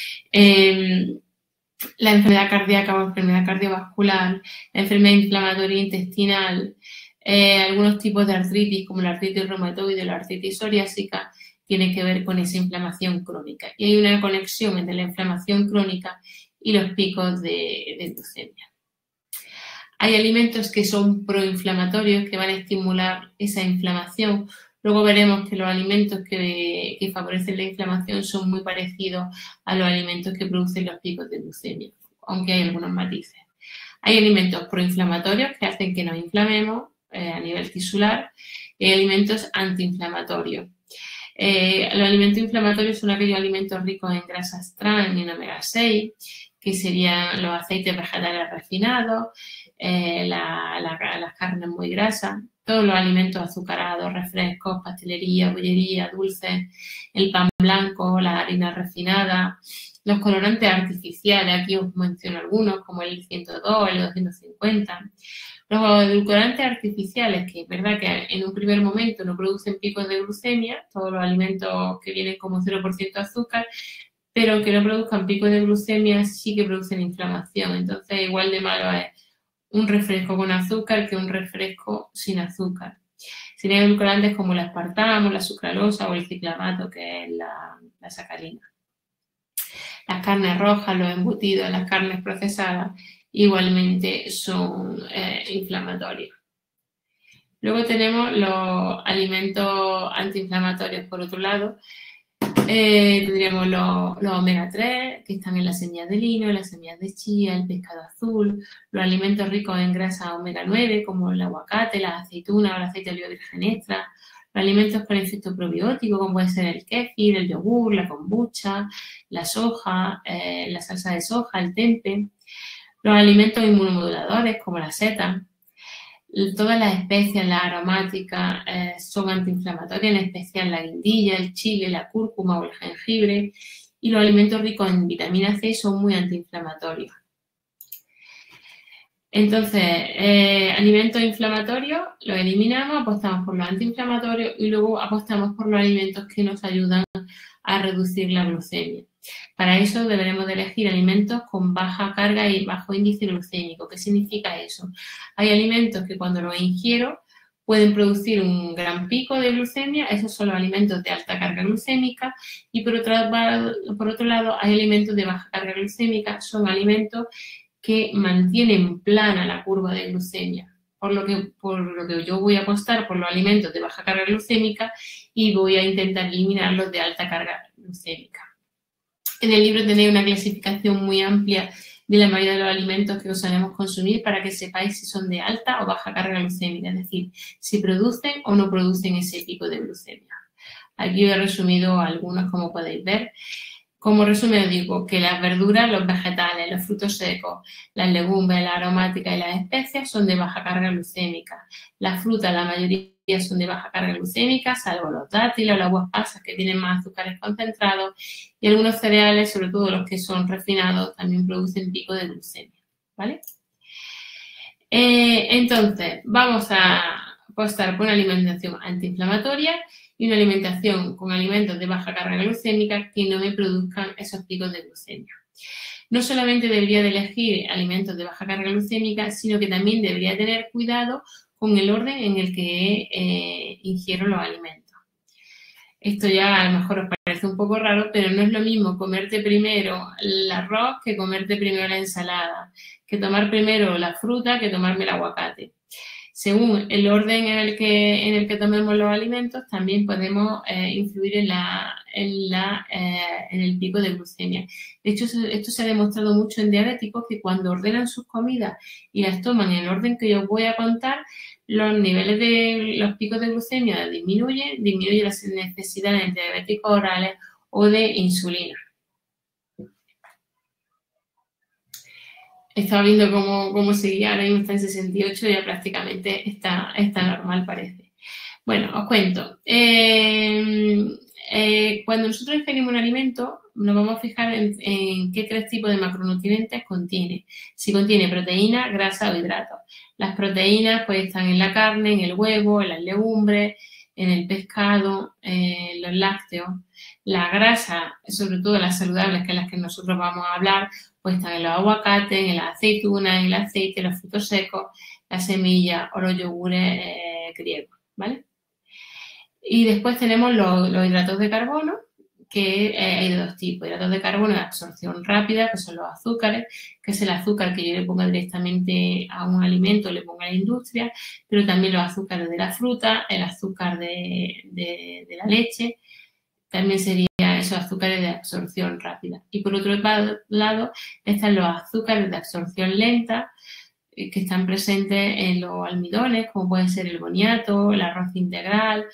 Eh, la enfermedad cardíaca o enfermedad cardiovascular, la enfermedad inflamatoria intestinal, eh, algunos tipos de artritis como la artritis reumatoide o la artritis psoriásica tienen que ver con esa inflamación crónica. Y hay una conexión entre la inflamación crónica y los picos de, de glucemia. Hay alimentos que son proinflamatorios, que van a estimular esa inflamación. Luego veremos que los alimentos que, que favorecen la inflamación son muy parecidos a los alimentos que producen los picos de glucemia, aunque hay algunos matices. Hay alimentos proinflamatorios que hacen que nos inflamemos eh, a nivel tisular y hay alimentos antiinflamatorios. Eh, los alimentos inflamatorios son aquellos alimentos ricos en grasas trans y en omega seis, que serían los aceites vegetales refinados, eh, la, la, las carnes muy grasas, todos los alimentos azucarados, refrescos, pastelería, bollería, dulces, el pan blanco, la harina refinada, los colorantes artificiales, aquí os menciono algunos como el ciento dos, el doscientos cincuenta. Los edulcorantes artificiales, que es verdad que en un primer momento no producen picos de glucemia, todos los alimentos que vienen como cero por ciento azúcar, pero aunque no produzcan picos de glucemia sí que producen inflamación. Entonces igual de malo es un refresco con azúcar que un refresco sin azúcar. Serían edulcorantes como el aspartamo, la sucralosa o el ciclamato, que es la, la sacarina. Las carnes rojas, los embutidos, las carnes procesadas, igualmente son eh, inflamatorios. Luego tenemos los alimentos antiinflamatorios, por otro lado, Eh, tendríamos los, los omega tres, que están en las semillas de lino, en las semillas de chía, el pescado azul, los alimentos ricos en grasa omega nueve, como el aguacate, las aceitunas o el aceite de oliva virgen extra, los alimentos con efecto probiótico, como puede ser el kéfir, el yogur, la kombucha, la soja, eh, la salsa de soja, el tempe, los alimentos inmunomoduladores, como la seta. Todas las especias, las aromáticas, eh, son antiinflamatorias, en especial la guindilla, el chile, la cúrcuma o el jengibre. Y los alimentos ricos en vitamina C son muy antiinflamatorios. Entonces, eh, alimentos inflamatorios los eliminamos, apostamos por los antiinflamatorios y luego apostamos por los alimentos que nos ayudan a reducir la glucemia. Para eso deberemos de elegir alimentos con baja carga y bajo índice glucémico. ¿Qué significa eso? Hay alimentos que cuando los ingiero pueden producir un gran pico de glucemia, esos son los alimentos de alta carga glucémica, y por otro, por otro lado hay alimentos de baja carga glucémica, son alimentos que mantienen plana la curva de glucemia. Por lo, que, por lo que yo voy a apostar por los alimentos de baja carga glucémica y voy a intentar eliminar los de alta carga glucémica. En el libro tenéis una clasificación muy amplia de la mayoría de los alimentos que solemos consumir para que sepáis si son de alta o baja carga glucémica, es decir, si producen o no producen ese pico de glucemia. Aquí os he resumido algunos, como podéis ver. Como resumen os digo que las verduras, los vegetales, los frutos secos, las legumbres, las aromáticas y las especias son de baja carga glucémica. Las frutas, la mayoría son de baja carga glucémica, salvo los dátiles o las uvas pasas que tienen más azúcares concentrados, y algunos cereales, sobre todo los que son refinados, también producen pico de glucemia, ¿vale? Eh, entonces, vamos a apostar por una alimentación antiinflamatoria y una alimentación con alimentos de baja carga glucémica que no me produzcan esos picos de glucemia. No solamente debería de elegir alimentos de baja carga glucémica, sino que también debería tener cuidado con el orden en el que eh, ingiero los alimentos. Esto ya a lo mejor os parece un poco raro, pero no es lo mismo comerte primero el arroz que comerte primero la ensalada, que tomar primero la fruta que tomarme el aguacate. Según el orden en el que, en el que tomemos los alimentos, también podemos eh, influir en, la, en, la, eh, en el pico de glucemia. De hecho, esto se ha demostrado mucho en diabéticos que cuando ordenan sus comidas y las toman en el orden que yo os voy a contar, los niveles de los picos de glucemia disminuyen, disminuye las necesidades de diabéticos orales o de insulina. Estaba viendo cómo, cómo seguía, ahora mismo está en sesenta y ocho, ya prácticamente está, está normal, parece. Bueno, os cuento. Eh, eh, cuando nosotros ingerimos un alimento, nos vamos a fijar en, en qué tres tipos de macronutrientes contiene. Si contiene proteína, grasa o hidratos. Las proteínas pues están en la carne, en el huevo, en las legumbres, en el pescado, en los lácteos. La grasa, sobre todo las saludables, que es las que nosotros vamos a hablar, pues están en los aguacates, en las aceitunas, en el aceite, los frutos secos, las semillas o los yogures eh, griegos, ¿vale? Y después tenemos los, los hidratos de carbono, que eh, hay de dos tipos. Hidratos de carbono de absorción rápida, que son los azúcares, que es el azúcar que yo le pongo directamente a un alimento, le pongo a la industria, pero también los azúcares de la fruta, el azúcar de, de, de la leche, también serían esos azúcares de absorción rápida. Y por otro lado están los azúcares de absorción lenta, que están presentes en los almidones, como puede ser el boniato, el arroz integral,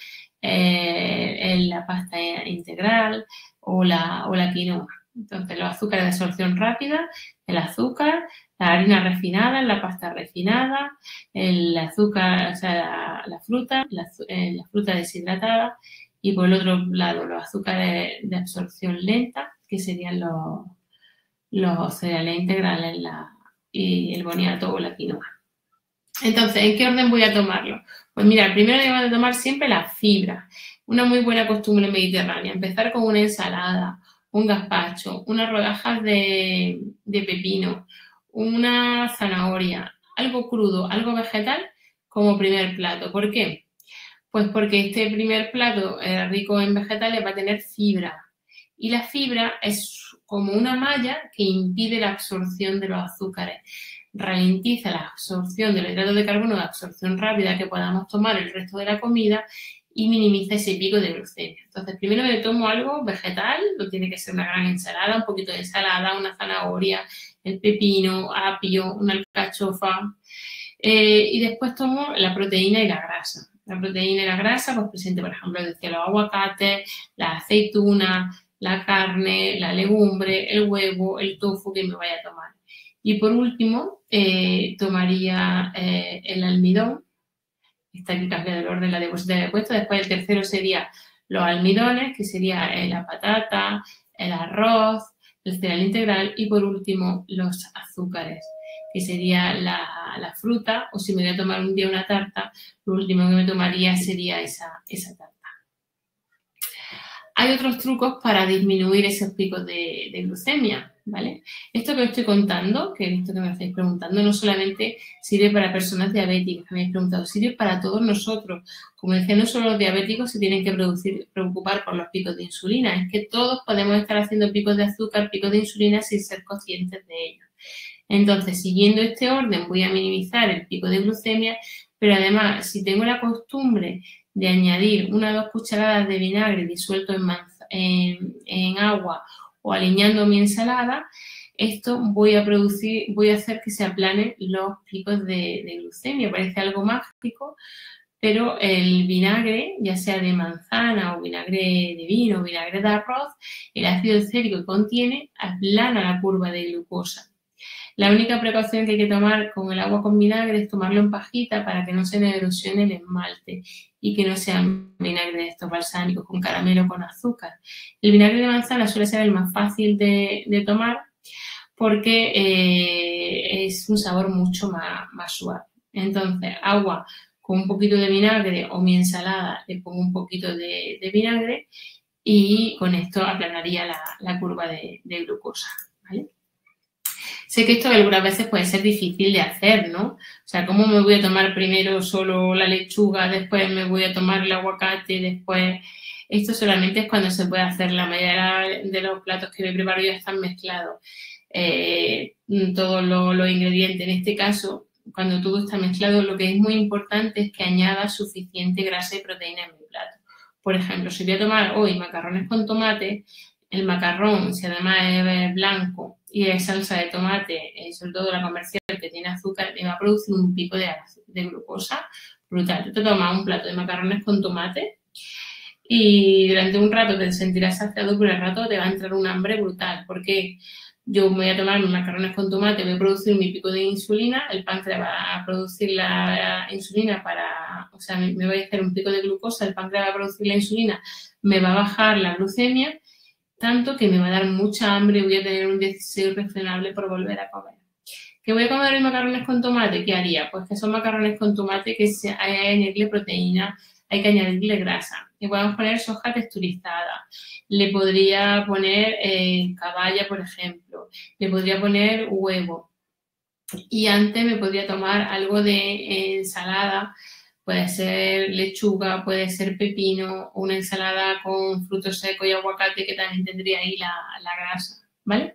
eh, la pasta integral o la, o la quinoa. Entonces, los azúcares de absorción rápida, el azúcar, la harina refinada, la pasta refinada, el azúcar, o sea, la, la fruta, la, eh, la fruta deshidratada, y por el otro lado los azúcares de absorción lenta, que serían los, los cereales integrales la, y el boniato o la quinoa. Entonces, ¿en qué orden voy a tomarlo? Pues mira, primero debemos de tomar siempre la fibra. Una muy buena costumbre mediterránea. Empezar con una ensalada, un gazpacho, unas rodajas de, de pepino, una zanahoria, algo crudo, algo vegetal como primer plato. ¿Por qué? Pues porque este primer plato eh, rico en vegetales va a tener fibra. Y la fibra es como una malla que impide la absorción de los azúcares. Ralentiza la absorción de los hidratos de carbono de absorción rápida que podamos tomar el resto de la comida y minimiza ese pico de glucemia. Entonces, primero me tomo algo vegetal, no tiene que ser una gran ensalada, un poquito de ensalada, una zanahoria, el pepino, apio, una alcachofa, eh, y después tomo la proteína y la grasa. La proteína y la grasa, pues presente, por ejemplo, decía los aguacates, las aceitunas, la carne, la legumbre, el huevo, el tofu que me vaya a tomar. Y por último, eh, tomaría eh, el almidón. Está aquí cambiado el orden, la diapositiva de puesto. Después el tercero sería los almidones, que sería eh, la patata, el arroz, el cereal integral y por último los azúcares, que sería la, la fruta, o si me voy a tomar un día una tarta, lo último que me tomaría sería esa, esa tarta. Hay otros trucos para disminuir esos picos de, de glucemia, ¿vale? Esto que os estoy contando, que esto que me estáis preguntando, no solamente sirve para personas diabéticas, que me habéis preguntado, sirve para todos nosotros. Como decía, no solo los diabéticos se tienen que producir, preocupar por los picos de insulina, es que todos podemos estar haciendo picos de azúcar, picos de insulina sin ser conscientes de ellos. Entonces, siguiendo este orden, voy a minimizar el pico de glucemia, pero además, si tengo la costumbre de añadir una o dos cucharadas de vinagre disuelto en, en, en agua o aliñando mi ensalada, esto voy a producir, voy a hacer que se aplanen los picos de, de glucemia. Parece algo mágico, pero el vinagre, ya sea de manzana o vinagre de vino o vinagre de arroz, el ácido estérico que contiene aplana la curva de glucosa. La única precaución que hay que tomar con el agua con vinagre es tomarlo en pajita para que no se me erosione el esmalte y que no sea vinagre de estos balsámicos con caramelo o con azúcar. El vinagre de manzana suele ser el más fácil de, de tomar porque eh, es un sabor mucho más, más suave. Entonces, agua con un poquito de vinagre o mi ensalada le pongo un poquito de, de vinagre y con esto aplanaría la, la curva de, de glucosa, ¿vale? Sé que esto algunas veces puede ser difícil de hacer, ¿no? O sea, ¿cómo me voy a tomar primero solo la lechuga, después me voy a tomar el aguacate, después... Esto solamente es cuando se puede hacer. La mayoría de los platos que me preparo ya están mezclados. Eh, todos los, los ingredientes. En este caso, cuando todo está mezclado, lo que es muy importante es que añada suficiente grasa y proteína en mi plato. Por ejemplo, si voy a tomar hoy macarrones con tomate, el macarrón, si además es blanco y es salsa de tomate, eh, sobre todo la comercial que tiene azúcar, me va a producir un pico de, de glucosa brutal. Tú te tomas un plato de macarrones con tomate y durante un rato te sentirás saciado, pero al rato te va a entrar un hambre brutal. Porque yo me voy a tomar mis macarrones con tomate, voy a producir mi pico de insulina, el páncreas va a producir la insulina para, o sea, me, me voy a hacer un pico de glucosa, el páncreas va a producir la insulina, me va a bajar la glucemia, tanto que me va a dar mucha hambre y voy a tener un deseo irrefrenable por volver a comer. ¿Qué voy a comer hoy macarrones con tomate? ¿Qué haría? Pues que son macarrones con tomate que se, hay que añadirle proteína, hay que añadirle grasa. Le podemos poner soja texturizada, le podría poner eh, caballa, por ejemplo, le podría poner huevo. Y antes me podría tomar algo de eh, ensalada. Puede ser lechuga, puede ser pepino, o una ensalada con frutos secos y aguacate que también tendría ahí la, la grasa, ¿vale?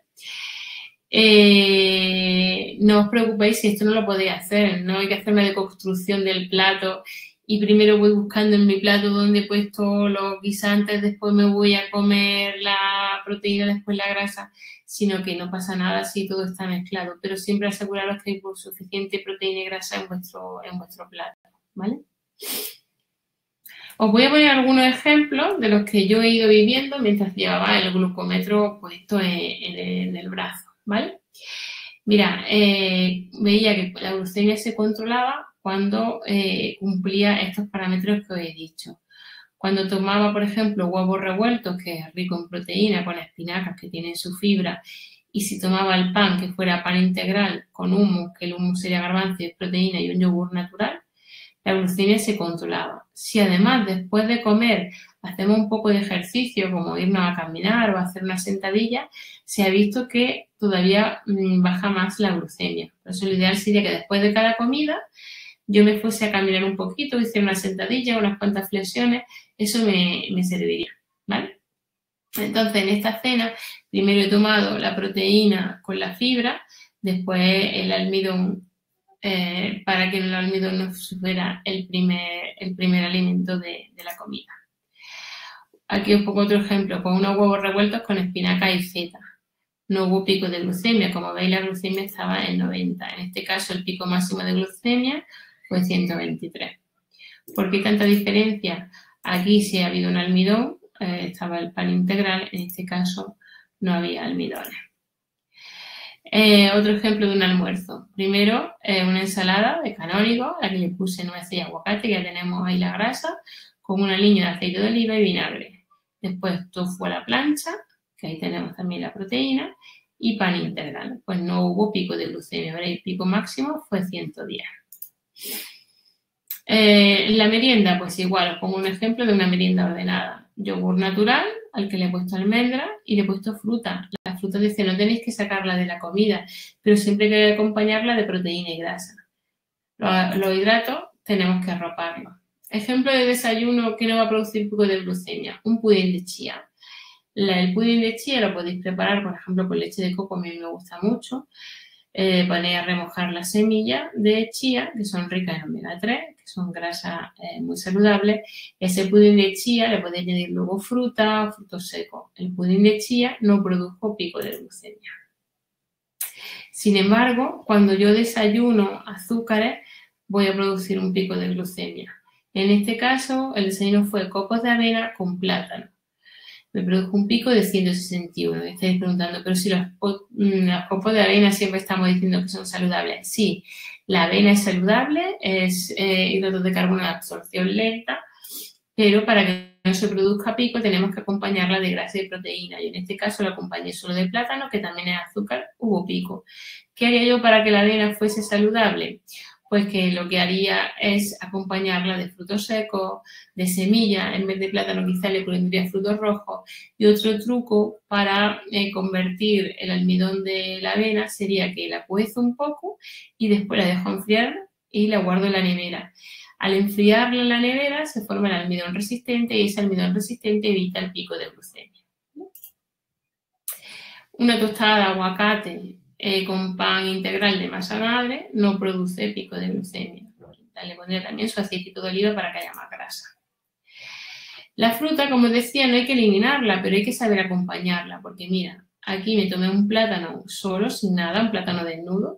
Eh, no os preocupéis si esto no lo podéis hacer, no hay que hacer una deconstrucción del plato y primero voy buscando en mi plato donde he puesto los guisantes, después me voy a comer la proteína, después la grasa, sino que no pasa nada si todo está mezclado, pero siempre aseguraros que hay suficiente proteína y grasa en vuestro, en vuestro plato, ¿vale? Os voy a poner algunos ejemplos de los que yo he ido viviendo mientras llevaba el glucómetro puesto en, en, en el brazo, ¿vale? Mira, eh, veía que la glucemia se controlaba cuando eh, cumplía estos parámetros que os he dicho. Cuando tomaba, por ejemplo, huevos revueltos, que es rico en proteína, con espinacas que tienen su fibra, y si tomaba el pan, que fuera pan integral, con humus, que el humus sería garbanzo y proteína y un yogur natural, la glucemia se controlaba. Si además después de comer hacemos un poco de ejercicio, como irnos a caminar o hacer una sentadilla, se ha visto que todavía mmm, baja más la glucemia. Por eso lo ideal sería que después de cada comida yo me fuese a caminar un poquito, hiciera una sentadilla, unas cuantas flexiones, eso me, me serviría, ¿vale? Entonces, en esta cena, primero he tomado la proteína con la fibra, después el almidón eh, para que el almidón no fuera el primer, el primer alimento de, de la comida. Aquí os pongo otro ejemplo, con unos huevos revueltos con espinaca y feta. No hubo pico de glucemia, como veis la glucemia estaba en noventa. En este caso el pico máximo de glucemia fue ciento veintitrés. ¿Por qué tanta diferencia? Aquí sí ha habido un almidón, eh, estaba el pan integral, en este caso no había almidones. Eh, otro ejemplo de un almuerzo. Primero, eh, una ensalada de canónigo, a la que le puse nueces y aguacate, ya tenemos ahí la grasa, con una línea de aceite de oliva y vinagre. Después tofu a la plancha, que ahí tenemos también la proteína, y pan integral. Pues no hubo pico de glucemia, el pico máximo fue ciento diez. Eh, la merienda, pues igual, os pongo un ejemplo de una merienda ordenada. Yogur natural, al que le he puesto almendra y le he puesto fruta. La fruta dice, no tenéis que sacarla de la comida, pero siempre hay que acompañarla de proteína y grasa. Los, los hidratos tenemos que arroparlos. Ejemplo de desayuno que no va a producir pico de glucemia, un pudín de chía. La, el pudín de chía lo podéis preparar, por ejemplo, con leche de coco, a mí me gusta mucho. Eh, ponéis a remojar las semillas de chía, que son ricas en omega tres, que son grasas eh, muy saludables. Ese pudín de chía le podéis añadir luego fruta o frutos secos. El pudín de chía no produjo pico de glucemia. Sin embargo, cuando yo desayuno azúcares, voy a producir un pico de glucemia. En este caso, el desayuno fue copos de avena con plátano. Me produjo un pico de ciento sesenta y uno. Me estáis preguntando, pero si los, los copos de avena siempre estamos diciendo que son saludables. Sí, la avena es saludable, es eh, hidratos de carbono de absorción lenta, pero para que no se produzca pico tenemos que acompañarla de grasa y proteína. Y en este caso lo acompañé solo de plátano, que también es azúcar, hubo pico. ¿Qué haría yo para que la avena fuese saludable? Pues que lo que haría es acompañarla de frutos secos, de semillas, en vez de plátano quizá le pondría frutos rojos. Y otro truco para eh, convertir el almidón de la avena sería que la cuezo un poco y después la dejo enfriar y la guardo en la nevera. Al enfriarla en la nevera se forma el almidón resistente y ese almidón resistente evita el pico de glucemia. Una tostada de aguacate Eh, con pan integral de masa madre no produce pico de glucemia. Le pondré también su aceitito de oliva para que haya más grasa. La fruta, como os decía, no hay que eliminarla, pero hay que saber acompañarla, porque mira, aquí me tomé un plátano solo, sin nada, un plátano desnudo,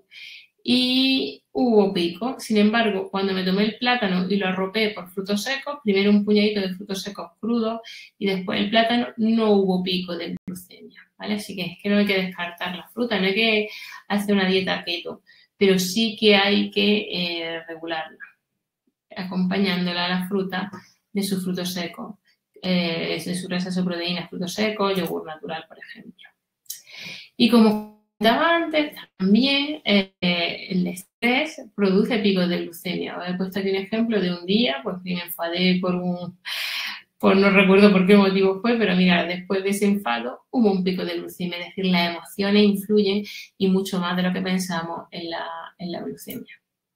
y hubo pico. Sin embargo, cuando me tomé el plátano y lo arropé por frutos secos, primero un puñadito de frutos secos crudos y después el plátano, no hubo pico de glucemia, ¿vale? Así que es que no hay que descartar la fruta, no hay que hacer una dieta keto, pero sí que hay que eh, regularla, acompañándola a la fruta de sus frutos secos, eh, de sus grasas o proteínas, frutos secos, yogur natural, por ejemplo. Y como antes, también eh, el estrés produce picos de glucemia. Os he puesto aquí un ejemplo de un día, pues que me enfadé por un, por no recuerdo por qué motivo fue, pero mira, después de ese enfado hubo un pico de glucemia, es decir, las emociones influyen y mucho más de lo que pensamos en la, en la glucemia.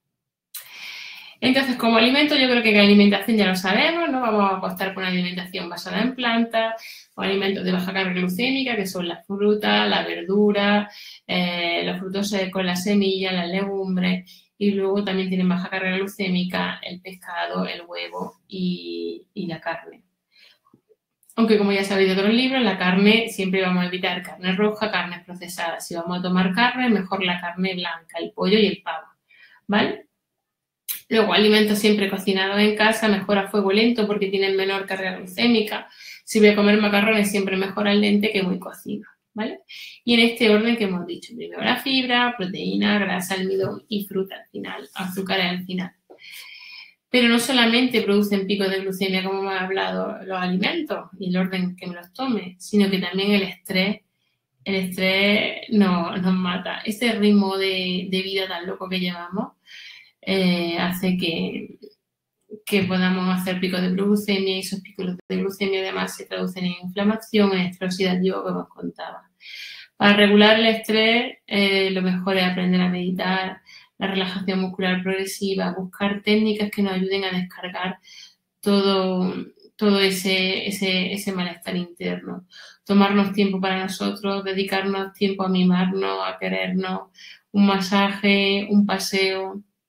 Entonces, como alimento, yo creo que la alimentación ya lo sabemos, ¿no? Vamos a apostar por una alimentación basada en plantas, o alimentos de baja carga glucémica, que son las frutas, la verdura, eh, los frutos secos, las semillas, las legumbres, y luego también tienen baja carga glucémica el pescado, el huevo y, y la carne. Aunque, como ya sabéis de otros libros, la carne siempre vamos a evitar carne roja, carnes procesadas. Si vamos a tomar carne, mejor la carne blanca, el pollo y el pavo, ¿vale? Luego, alimentos siempre cocinados en casa, mejor a fuego lento porque tienen menor carga glucémica. Si voy a comer macarrones, siempre mejor al dente que muy cocido, ¿vale? Y en este orden que hemos dicho, primero la fibra, proteína, grasa, almidón y fruta al final, azúcar al final. Pero no solamente producen picos de glucemia, como hemos hablado, los alimentos y el orden que me los tome, sino que también el estrés, el estrés nos, nos mata. Este ritmo de, de vida tan loco que llevamos eh, hace que, que podamos hacer picos de glucemia y esos picos de glucemia además se traducen en inflamación, en estrés oxidativo, como os contaba. Para regular el estrés, eh, lo mejor es aprender a meditar, la relajación muscular progresiva, buscar técnicas que nos ayuden a descargar todo, todo ese, ese, ese malestar interno. Tomarnos tiempo para nosotros, dedicarnos tiempo a mimarnos, a querernos, un masaje, un paseo,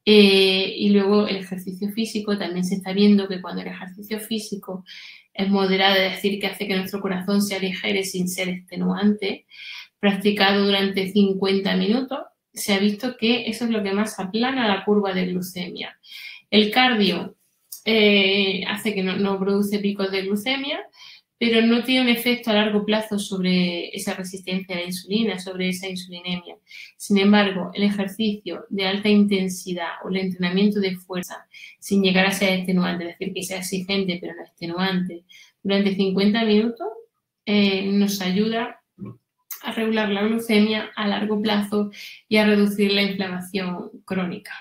Eh, y luego el ejercicio físico, también se está viendo que cuando el ejercicio físico es moderado, es decir, que hace que nuestro corazón se aligere sin ser extenuante, practicado durante cincuenta minutos, se ha visto que eso es lo que más aplana la curva de glucemia. El cardio eh, hace que no, no produce picos de glucemia, pero no tiene un efecto a largo plazo sobre esa resistencia a la insulina, sobre esa insulinemia. Sin embargo, el ejercicio de alta intensidad o el entrenamiento de fuerza, sin llegar a ser extenuante, es decir, que sea exigente pero no extenuante, durante cincuenta minutos, eh, nos ayuda a regular la glucemia a largo plazo y a reducir la inflamación crónica.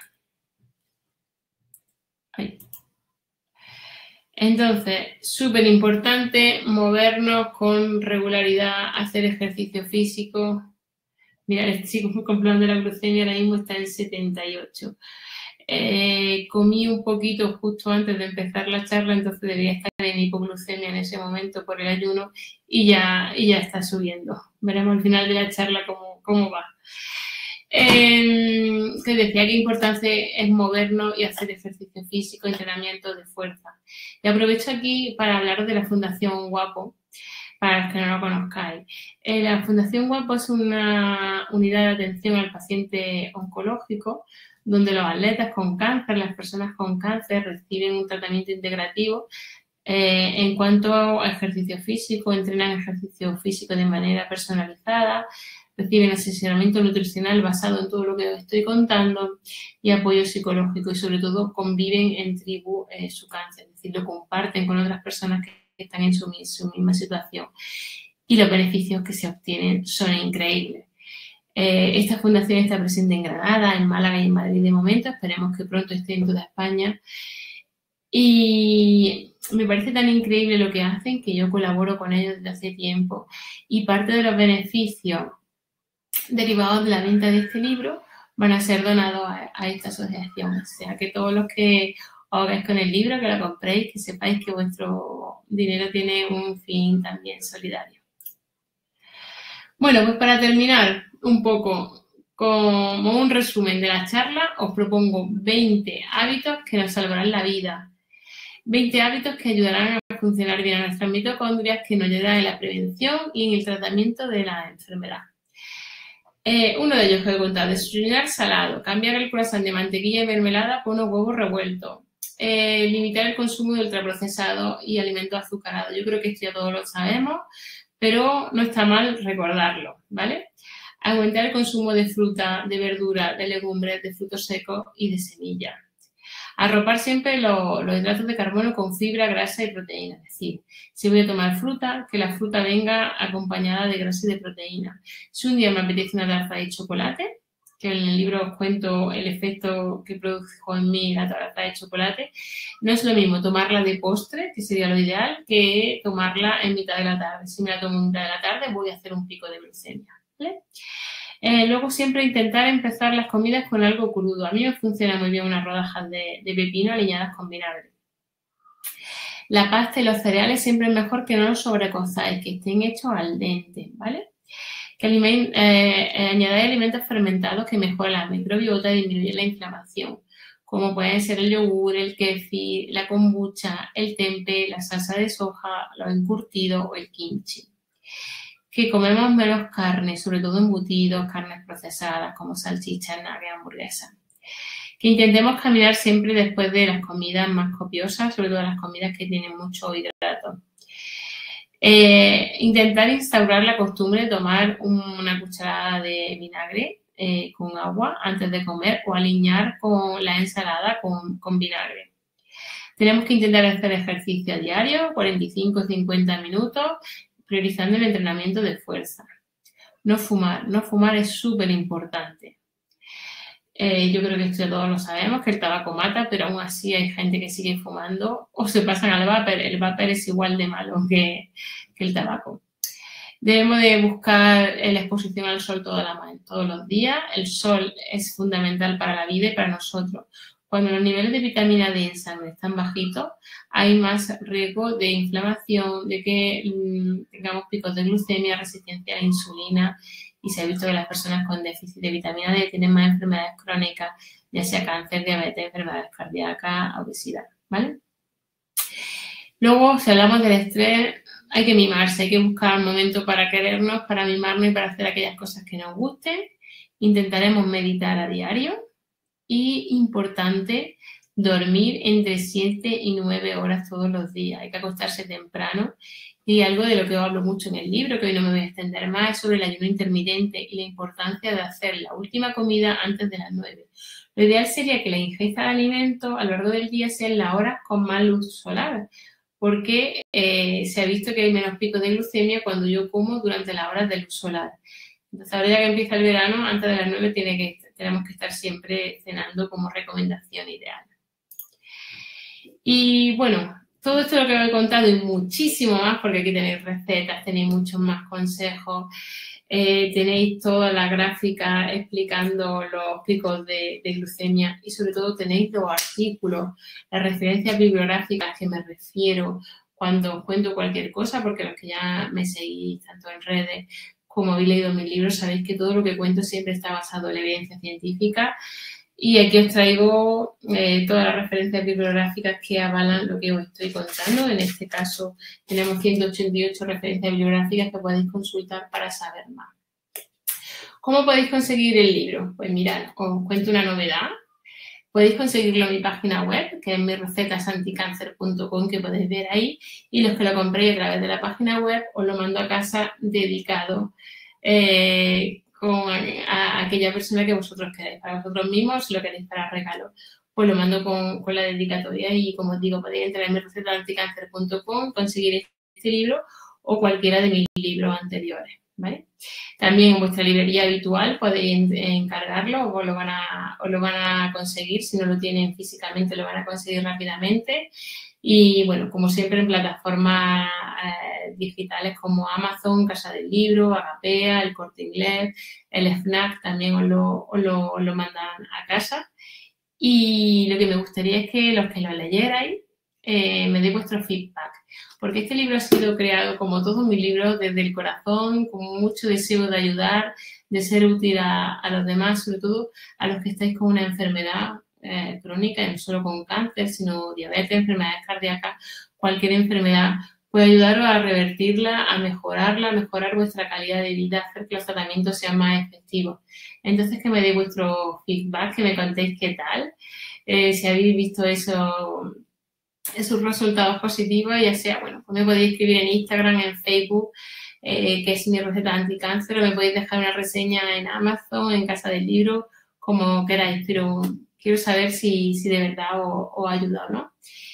Ahí. Entonces, súper importante movernos con regularidad, hacer ejercicio físico. Mira, el chico con plan de la glucemia ahora mismo está en setenta y ocho. Eh, comí un poquito justo antes de empezar la charla, entonces debía estar en hipoglucemia en ese momento por el ayuno y ya, y ya está subiendo. Veremos al final de la charla cómo, cómo va. Eh, que decía que importante es movernos y hacer ejercicio físico, entrenamiento de fuerza. Y aprovecho aquí para hablaros de la Fundación Guapo, para los que no lo conozcáis. Eh, la Fundación Guapo es una unidad de atención al paciente oncológico, donde los atletas con cáncer, las personas con cáncer, reciben un tratamiento integrativo eh, en cuanto a ejercicio físico, entrenan ejercicio físico de manera personalizada, reciben asesoramiento nutricional basado en todo lo que os estoy contando y apoyo psicológico y sobre todo conviven en tribu eh, su cáncer, es decir, lo comparten con otras personas que están en su, su misma situación y los beneficios que se obtienen son increíbles. Eh, esta fundación está presente en Granada, en Málaga y en Madrid de momento, esperemos que pronto esté en toda España y me parece tan increíble lo que hacen que yo colaboro con ellos desde hace tiempo y parte de los beneficios derivados de la venta de este libro van a ser donados a, a esta asociación. O sea, que todos los que os hagáis con el libro, que lo compréis, que sepáis que vuestro dinero tiene un fin también solidario. Bueno, pues para terminar un poco, como un resumen de la charla, os propongo veinte hábitos que nos salvarán la vida. veinte hábitos que ayudarán a funcionar bien a nuestras mitocondrias, que nos ayudarán en la prevención y en el tratamiento de la enfermedad. Eh, uno de ellos que he contado, desayunar salado, cambiar el croissant de mantequilla y mermelada por unos huevos revueltos, eh, limitar el consumo de ultraprocesados y alimentos azucarados. Yo creo que esto ya todos lo sabemos, pero no está mal recordarlo, ¿vale? Aumentar el consumo de fruta, de verdura, de legumbres, de frutos secos y de semillas. Arropar siempre los, los hidratos de carbono con fibra, grasa y proteína. Es decir, si voy a tomar fruta, que la fruta venga acompañada de grasa y de proteína. Si un día me apetece una taza de chocolate, que en el libro os cuento el efecto que produjo en mí la taza de chocolate, no es lo mismo tomarla de postre, que sería lo ideal, que tomarla en mitad de la tarde. Si me la tomo en mitad de la tarde, voy a hacer un pico de glucemia, ¿vale? Eh, luego siempre intentar empezar las comidas con algo crudo. A mí me funciona muy bien unas rodajas de, de pepino aliñadas con vinagre. La pasta y los cereales siempre es mejor que no los sobrecozáis, que estén hechos al dente, ¿vale? Que aliment, eh, eh, añadáis alimentos fermentados que mejoran la microbiota y disminuyen la inflamación, como pueden ser el yogur, el kefir, la kombucha, el tempeh, la salsa de soja, los encurtidos o el kimchi. Que comemos menos carne, sobre todo embutidos, carnes procesadas como salchichas, nuggets, hamburguesas. Que intentemos caminar siempre después de las comidas más copiosas, sobre todo las comidas que tienen mucho hidrato. Eh, intentar instaurar la costumbre de tomar una cucharada de vinagre eh, con agua antes de comer o aliñar con la ensalada con, con vinagre. Tenemos que intentar hacer ejercicio a diario, cuarenta y cinco a cincuenta minutos, priorizando el entrenamiento de fuerza. No fumar. No fumar es súper importante. Eh, yo creo que esto ya todos lo sabemos, que el tabaco mata, pero aún así hay gente que sigue fumando o se pasan al vapor. El vapor es igual de malo que, que el tabaco. Debemos de buscar la exposición al sol toda la, todos los días. El sol es fundamental para la vida y para nosotros. Cuando los niveles de vitamina D en sangre están bajitos, hay más riesgo de inflamación, de que mmm, tengamos picos de glucemia, resistencia a la insulina y se ha visto que las personas con déficit de vitamina D tienen más enfermedades crónicas, ya sea cáncer, diabetes, enfermedades cardíacas, obesidad, ¿vale? Luego, si hablamos del estrés, hay que mimarse, hay que buscar un momento para querernos, para mimarnos y para hacer aquellas cosas que nos gusten. Intentaremos meditar a diario y, importante, dormir entre siete y nueve horas todos los días. Hay que acostarse temprano y algo de lo que hablo mucho en el libro, que hoy no me voy a extender más, es sobre el ayuno intermitente y la importancia de hacer la última comida antes de las nueve. Lo ideal sería que la ingesta de alimentos a lo largo del día sean las horas con más luz solar, porque eh, se ha visto que hay menos picos de glucemia cuando yo como durante las horas de luz solar. Entonces, ahora ya que empieza el verano, antes de las nueve tiene que, tenemos que estar siempre cenando como recomendación ideal. Y bueno, todo esto lo que os he contado y muchísimo más, porque aquí tenéis recetas, tenéis muchos más consejos, eh, tenéis toda la gráfica explicando los picos de, de glucemia y sobre todo tenéis los artículos, las referencias bibliográficas que me refiero cuando os cuento cualquier cosa, porque los que ya me seguís tanto en redes como habéis leído mis libros, sabéis que todo lo que cuento siempre está basado en evidencia científica. Y aquí os traigo eh, todas las referencias bibliográficas que avalan lo que os estoy contando. En este caso tenemos ciento ochenta y ocho referencias bibliográficas que podéis consultar para saber más. ¿Cómo podéis conseguir el libro? Pues mirad, os cuento una novedad. Podéis conseguirlo en mi página web, que es mi recetas anticáncer punto com, que podéis ver ahí. Y los que lo compréis a través de la página web, os lo mando a casa dedicado eh, con a, a aquella persona que vosotros queráis, para vosotros mismos, si lo queréis para regalo, pues lo mando con, con la dedicatoria y, como os digo, podéis entrar en mi recetas anticáncer punto com, conseguir este libro o cualquiera de mis libros anteriores, ¿vale? También en vuestra librería habitual podéis encargarlo o lo van a, o lo van a conseguir, si no lo tienen físicamente lo van a conseguir rápidamente. Y bueno, como siempre en plataformas eh, digitales como Amazon, Casa del Libro, Agapea, El Corte Inglés, el FNAC también os lo, os lo, os lo mandan a casa. Y lo que me gustaría es que los que lo leyerais eh, me deis vuestro feedback, porque este libro ha sido creado, como todos mis libros, desde el corazón, con mucho deseo de ayudar, de ser útil a, a los demás, sobre todo a los que estáis con una enfermedad Eh, crónica, no solo con cáncer, sino diabetes, enfermedades cardíacas, cualquier enfermedad, puede ayudaros a revertirla, a mejorarla, a mejorar vuestra calidad de vida, hacer que los tratamientos sean más efectivos. Entonces, que me deis vuestro feedback, que me contéis qué tal, eh, si habéis visto eso, esos resultados positivos, ya sea, bueno, pues me podéis escribir en Instagram, en Facebook, eh, que es mi receta anticáncer, o me podéis dejar una reseña en Amazon, en Casa del Libro, como queráis, pero quiero saber si, si de verdad os, os ha ayudado, ¿no?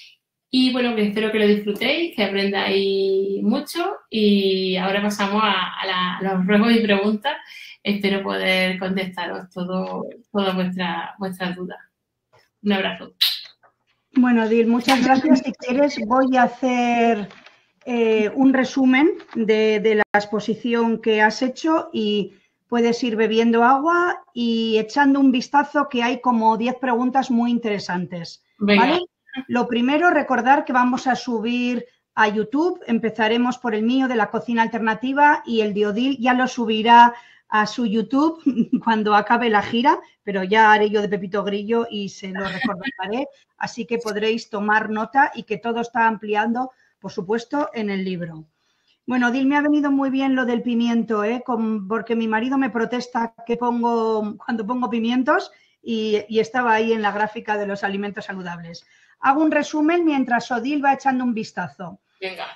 Y bueno, que espero que lo disfrutéis, que aprendáis mucho y ahora pasamos a, a, la, a los ruegos y preguntas. Espero poder contestaros todo, todas vuestras vuestras dudas. Un abrazo. Bueno, Dil, muchas gracias. Si quieres, voy a hacer eh, un resumen de, de la exposición que has hecho y puedes ir bebiendo agua y echando un vistazo, que hay como diez preguntas muy interesantes. ¿Vale? Lo primero, recordar que vamos a subir a YouTube. Empezaremos por el mío de la cocina alternativa y el de Odil ya lo subirá a su YouTube cuando acabe la gira, pero ya haré yo de Pepito Grillo y se lo recordaré. Así que podréis tomar nota y que todo está ampliando, por supuesto, en el libro. Bueno, Dil, me ha venido muy bien lo del pimiento, ¿eh? Con, porque mi marido me protesta que pongo, cuando pongo pimientos y, y estaba ahí en la gráfica de los alimentos saludables. Hago un resumen mientras Odil va echando un vistazo. Venga.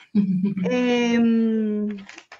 Eh,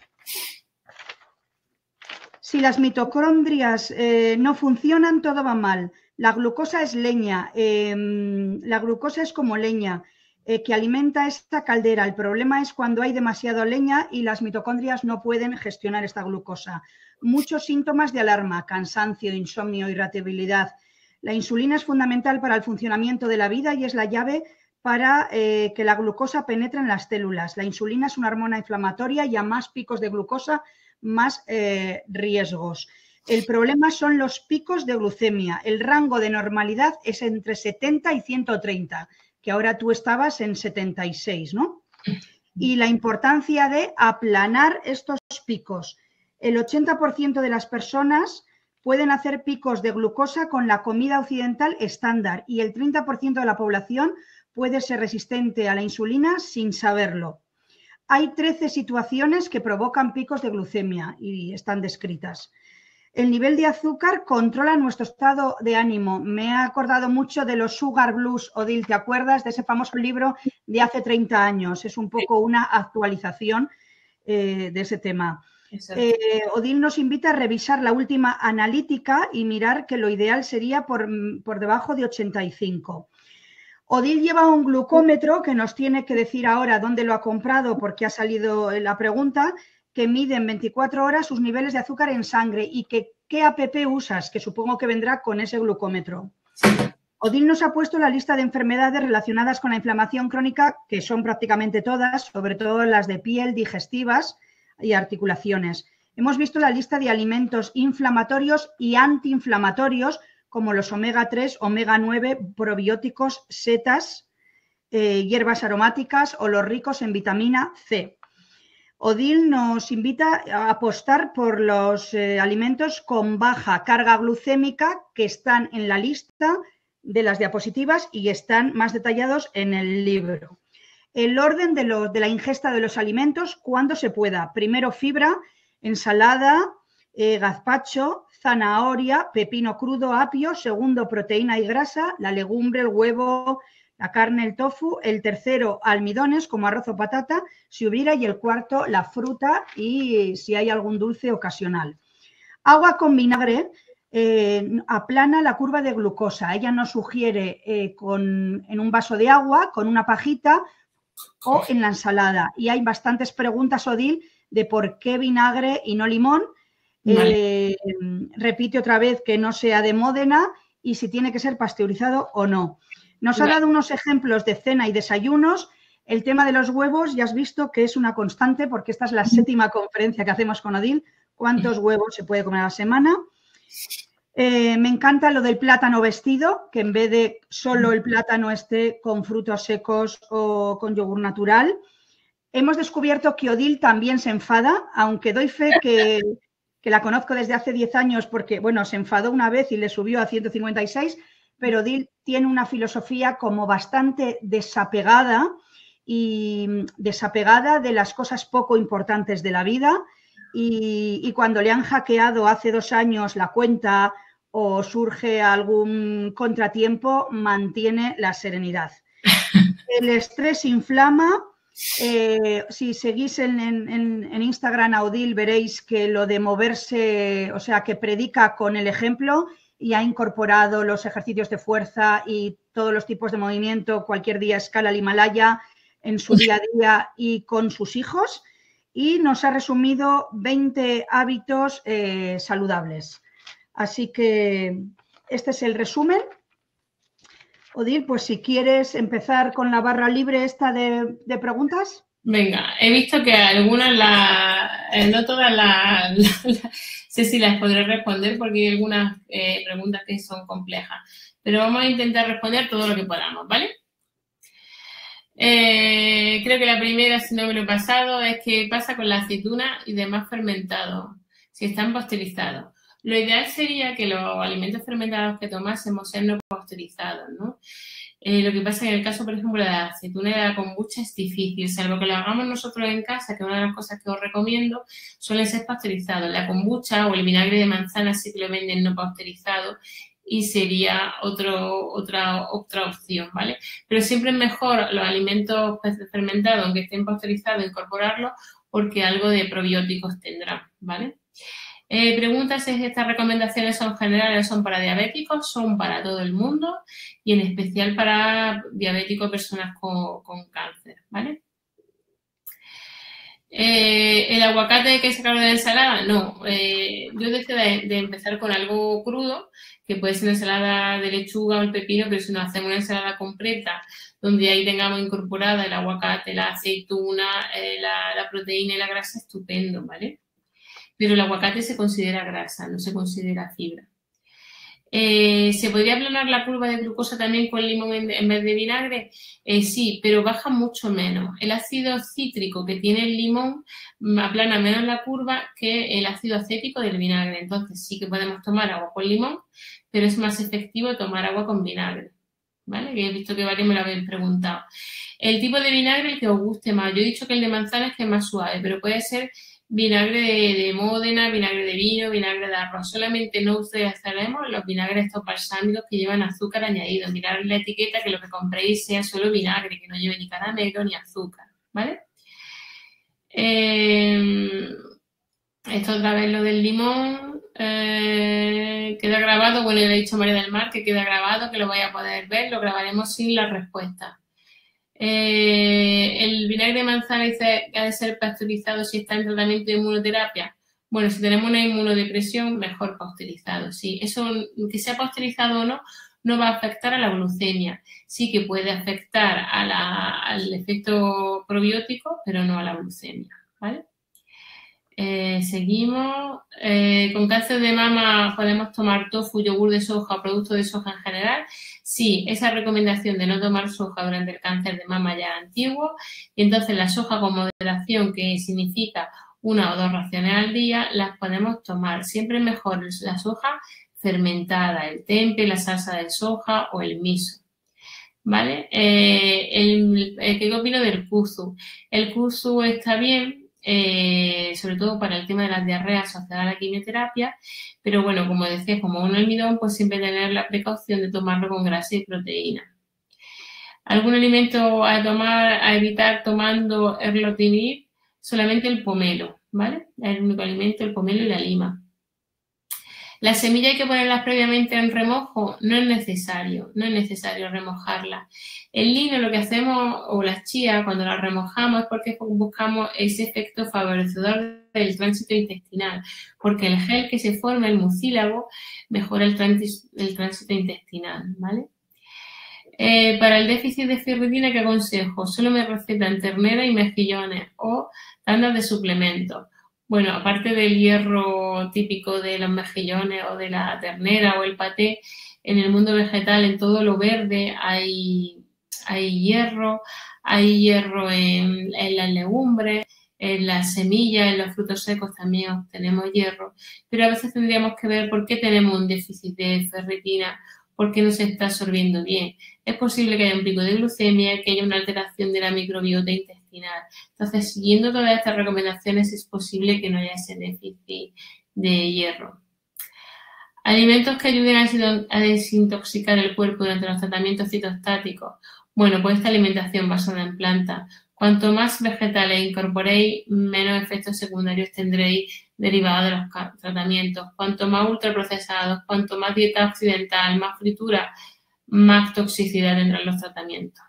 si las mitocondrias eh, no funcionan, todo va mal. La glucosa es leña, eh, la glucosa es como leña. Eh, que alimenta esta caldera. El problema es cuando hay demasiada leña y las mitocondrias no pueden gestionar esta glucosa. Muchos síntomas de alarma: cansancio, insomnio, irritabilidad. La insulina es fundamental para el funcionamiento de la vida y es la llave para eh, que la glucosa penetre en las células. La insulina es una hormona inflamatoria y a más picos de glucosa, más eh, riesgos. El problema son los picos de glucemia. El rango de normalidad es entre setenta y ciento treinta. Que ahora tú estabas en setenta y seis, ¿no? Y la importancia de aplanar estos picos. El ochenta por ciento de las personas pueden hacer picos de glucosa con la comida occidental estándar y el treinta por ciento de la población puede ser resistente a la insulina sin saberlo. Hay trece situaciones que provocan picos de glucemia y están descritas. El nivel de azúcar controla nuestro estado de ánimo. Me he acordado mucho de los Sugar Blues, Odil, ¿te acuerdas de ese famoso libro de hace treinta años? Es un poco una actualización eh, de ese tema. Eh, Odil nos invita a revisar la última analítica y mirar que lo ideal sería por, por debajo de ochenta y cinco. Odil lleva un glucómetro que nos tiene que decir ahora dónde lo ha comprado porque ha salido la pregunta, que mide en veinticuatro horas sus niveles de azúcar en sangre y que qué app usas, que supongo que vendrá con ese glucómetro. Odil nos ha puesto la lista de enfermedades relacionadas con la inflamación crónica, que son prácticamente todas, sobre todo las de piel, digestivas y articulaciones. Hemos visto la lista de alimentos inflamatorios y antiinflamatorios, como los omega tres, omega nueve, probióticos, setas, eh, hierbas aromáticas o los ricos en vitamina C. Odil nos invita a apostar por los eh, alimentos con baja carga glucémica que están en la lista de las diapositivas y están más detallados en el libro. El orden de, lo, de la ingesta de los alimentos cuando se pueda. Primero fibra, ensalada, eh, gazpacho, zanahoria, pepino crudo, apio. Segundo, proteína y grasa, la legumbre, el huevo, la carne, el tofu. El tercero, almidones como arroz o patata, si hubiera. Y el cuarto, la fruta y si hay algún dulce ocasional. Agua con vinagre eh, aplana la curva de glucosa. Ella nos sugiere eh, con, en un vaso de agua con una pajita o en la ensalada. Y hay bastantes preguntas, Odil, de por qué vinagre y no limón. Vale. Eh, repite otra vez que no sea de Módena y si tiene que ser pasteurizado o no. Nos vale. ha dado unos ejemplos de cena y desayunos. El tema de los huevos ya has visto que es una constante porque esta es la séptima conferencia que hacemos con Odil. ¿Cuántos huevos se puede comer a la semana? Eh, me encanta lo del plátano vestido, que en vez de solo el plátano esté con frutos secos o con yogur natural. Hemos descubierto que Odil también se enfada, aunque doy fe que, que la conozco desde hace diez años porque, bueno, se enfadó una vez y le subió a ciento cincuenta y seis, pero Odil tiene una filosofía como bastante desapegada y desapegada de las cosas poco importantes de la vida. Y, y cuando le han hackeado hace dos años la cuenta o surge algún contratiempo, mantiene la serenidad. El estrés inflama. Eh, si seguís en, en, en Instagram a Odil veréis que lo de moverse, o sea, que predica con el ejemplo y ha incorporado los ejercicios de fuerza y todos los tipos de movimiento, cualquier día escala el Himalaya en su día a día y con sus hijos. Y nos ha resumido veinte hábitos eh, saludables. Así que este es el resumen. Odil, pues si quieres empezar con la barra libre esta de, de preguntas. Venga, he visto que algunas, la, no todas las, la, la, sé si las podré responder porque hay algunas eh, preguntas que son complejas. Pero vamos a intentar responder todo lo que podamos, ¿vale? Eh, creo que la primera, si no me lo he pasado, es qué pasa con la aceituna y demás fermentados, si están pasteurizados. Lo ideal sería que los alimentos fermentados que tomásemos sean no pasteurizados, ¿no? Eh, lo que pasa es que en el caso, por ejemplo, de la aceituna y de la kombucha es difícil, salvo que lo hagamos nosotros en casa, que es una de las cosas que os recomiendo, suelen ser pasteurizados. La kombucha o el vinagre de manzana sí que lo venden no pasteurizado y sería otro, otra, otra opción, ¿vale? Pero siempre es mejor los alimentos fermentados, aunque estén pasteurizados, incorporarlos porque algo de probióticos tendrán, ¿vale? Eh, pregunta si estas recomendaciones son generales, son para diabéticos, son para todo el mundo y en especial para diabéticos, personas con, con cáncer, ¿vale? Eh, ¿El aguacate hay que sacarlo de la ensalada? No, eh, yo decía de, de empezar con algo crudo, que puede ser una ensalada de lechuga o el pepino, pero si nos hacemos una ensalada completa, donde ahí tengamos incorporada el aguacate, la aceituna, eh, la, la proteína y la grasa, estupendo, ¿vale? Pero el aguacate se considera grasa, no se considera fibra. Eh, ¿Se podría aplanar la curva de glucosa también con limón en, en vez de vinagre? Eh, sí, pero baja mucho menos. El ácido cítrico que tiene el limón aplana menos la curva que el ácido acético del vinagre. Entonces sí que podemos tomar agua con limón, pero es más efectivo tomar agua con vinagre, ¿vale? Que he visto que varios me lo habéis preguntado. El tipo de vinagre el que os guste más. Yo he dicho que el de manzana es que es más suave, pero puede ser vinagre de, de Módena, vinagre de vino, vinagre de arroz. Solamente no utilizaremos los vinagres estos balsámicos que llevan azúcar añadido. Mirad la etiqueta que lo que compréis sea solo vinagre, que no lleve ni caramelo ni azúcar, ¿vale? Eh, esto otra vez lo del limón. Eh, queda grabado, bueno, le he dicho a María del Mar que queda grabado, que lo vaya a poder ver, lo grabaremos sin la respuesta. Eh, el vinagre de manzana dice que ha de ser pasteurizado si está en tratamiento de inmunoterapia. Bueno, si tenemos una inmunodepresión, mejor pasteurizado. Sí, eso, que sea pasteurizado o no, no va a afectar a la glucemia. Sí que puede afectar a la, al efecto probiótico, pero no a la glucemia, ¿vale? Eh, seguimos. Eh, ¿Con cáncer de mama podemos tomar tofu, yogur de soja o productos de soja en general? Sí, esa recomendación de no tomar soja durante el cáncer de mama ya es antiguo. Y entonces la soja con moderación, que significa una o dos raciones al día, las podemos tomar. Siempre es mejor la soja fermentada, el tempe, la salsa de soja o el miso, ¿vale? Eh, el, el, ¿qué opino del kuzu? El kuzu está bien. Eh, sobre todo para el tema de las diarreas asociadas a la quimioterapia, pero bueno, como decía, como un almidón, pues siempre tener la precaución de tomarlo con grasa y proteína. ¿Algún alimento a tomar, a evitar tomando erlotinib? Solamente el pomelo, ¿vale? El único alimento, el pomelo y la lima. ¿Las semillas hay que ponerlas previamente en remojo? No es necesario, no es necesario remojarlas. El lino lo que hacemos, o las chías, cuando las remojamos es porque buscamos ese efecto favorecedor del tránsito intestinal, porque el gel que se forma, el mucílago, mejora el, el tránsito intestinal, ¿vale? Eh, para el déficit de ferritina, ¿qué aconsejo? Solo me recetan ternera y mejillones o tandas de suplementos. Bueno, aparte del hierro típico de los mejillones o de la ternera o el paté, en el mundo vegetal, en todo lo verde, hay, hay hierro, hay hierro en, en las legumbres, en las semillas, en los frutos secos también obtenemos hierro, pero a veces tendríamos que ver por qué tenemos un déficit de ferritina, por qué no se está absorbiendo bien. Es posible que haya un pico de glucemia, que haya una alteración de la microbiota intestinal. Entonces, siguiendo todas estas recomendaciones, es posible que no haya ese déficit de hierro. Alimentos que ayuden a desintoxicar el cuerpo durante los tratamientos citostáticos. Bueno, pues esta alimentación basada en plantas. Cuanto más vegetales incorporéis, menos efectos secundarios tendréis derivados de los tratamientos. Cuanto más ultraprocesados, cuanto más dieta occidental, más fritura, más toxicidad tendrán los tratamientos.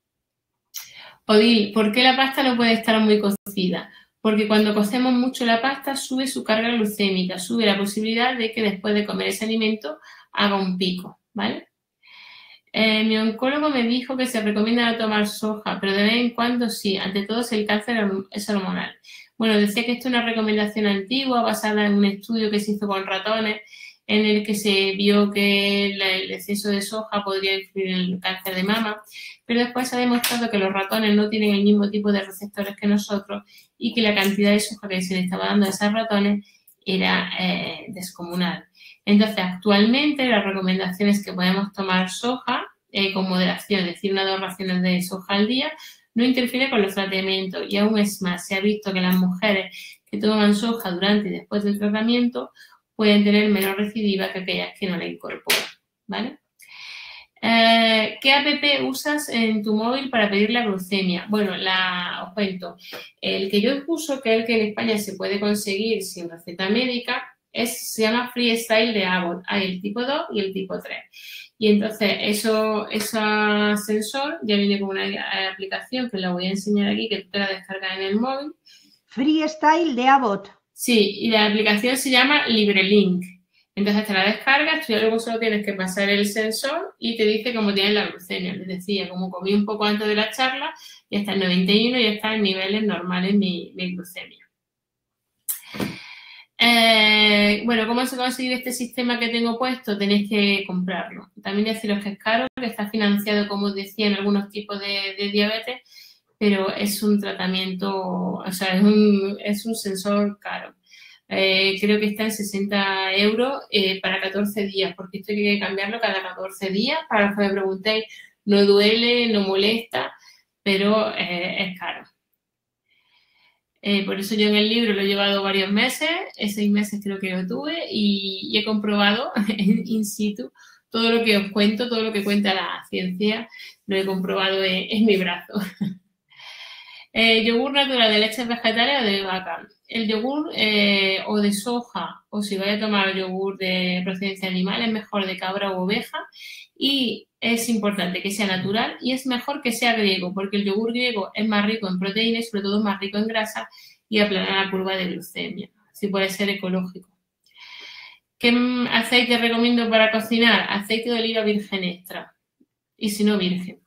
Odil, ¿por qué la pasta no puede estar muy cocida? Porque cuando cocemos mucho la pasta sube su carga glucémica, sube la posibilidad de que después de comer ese alimento haga un pico, ¿vale? Eh, mi oncólogo me dijo que se recomienda no tomar soja, pero de vez en cuando sí, ante todo si el cáncer es hormonal. Bueno, decía que esto es una recomendación antigua basada en un estudio que se hizo con ratones en el que se vio que el exceso de soja podría influir en el cáncer de mama, pero después se ha demostrado que los ratones no tienen el mismo tipo de receptores que nosotros y que la cantidad de soja que se le estaba dando a esos ratones era eh, descomunal. Entonces, actualmente la recomendación es que podemos tomar soja eh, con moderación, es decir, una o dos raciones de soja al día, no interfiere con los tratamientos y aún es más, se ha visto que las mujeres que toman soja durante y después del tratamiento pueden tener menos recidiva que aquellas que no la incorporan, ¿vale? Eh, ¿Qué app usas en tu móvil para pedir la glucemia? Bueno, la, os cuento. El que yo uso, que es el que en España se puede conseguir sin receta médica, es, se llama Freestyle de Abbott. Hay el tipo dos y el tipo tres. Y entonces, eso, ese sensor ya viene con una aplicación que la voy a enseñar aquí, que tú te la descargas en el móvil. Freestyle de Abbott. Sí, y la aplicación se llama LibreLink. Entonces te la descargas, tú ya luego solo tienes que pasar el sensor y te dice cómo tienes la glucemia. Les decía, como comí un poco antes de la charla, ya está en noventa y uno y ya está en niveles normales mi, mi glucemia. Eh, bueno, ¿cómo se conseguir este sistema que tengo puesto? Tenéis que comprarlo. También deciros que es caro, que está financiado, como os decía, en algunos tipos de, de diabetes, pero es un tratamiento, o sea, es un, es un sensor caro. Eh, creo que está en sesenta euros eh, para catorce días, porque esto hay que cambiarlo cada catorce días. Para los que me preguntéis, no duele, no molesta, pero eh, es caro. Eh, por eso yo en el libro lo he llevado varios meses, eh, seis meses creo que lo tuve, y, y he comprobado in situ todo lo que os cuento, todo lo que cuenta la ciencia, lo he comprobado en, en mi brazo. Eh, yogur natural de leches vegetales o de vaca. El yogur eh, o de soja, o si vais a tomar yogur de procedencia animal, es mejor de cabra o oveja, y es importante que sea natural y es mejor que sea griego, porque el yogur griego es más rico en proteínas y sobre todo más rico en grasa y aplana la curva de glucemia. Así puede ser ecológico. ¿Qué aceite recomiendo para cocinar? Aceite de oliva virgen extra, y si no virgen.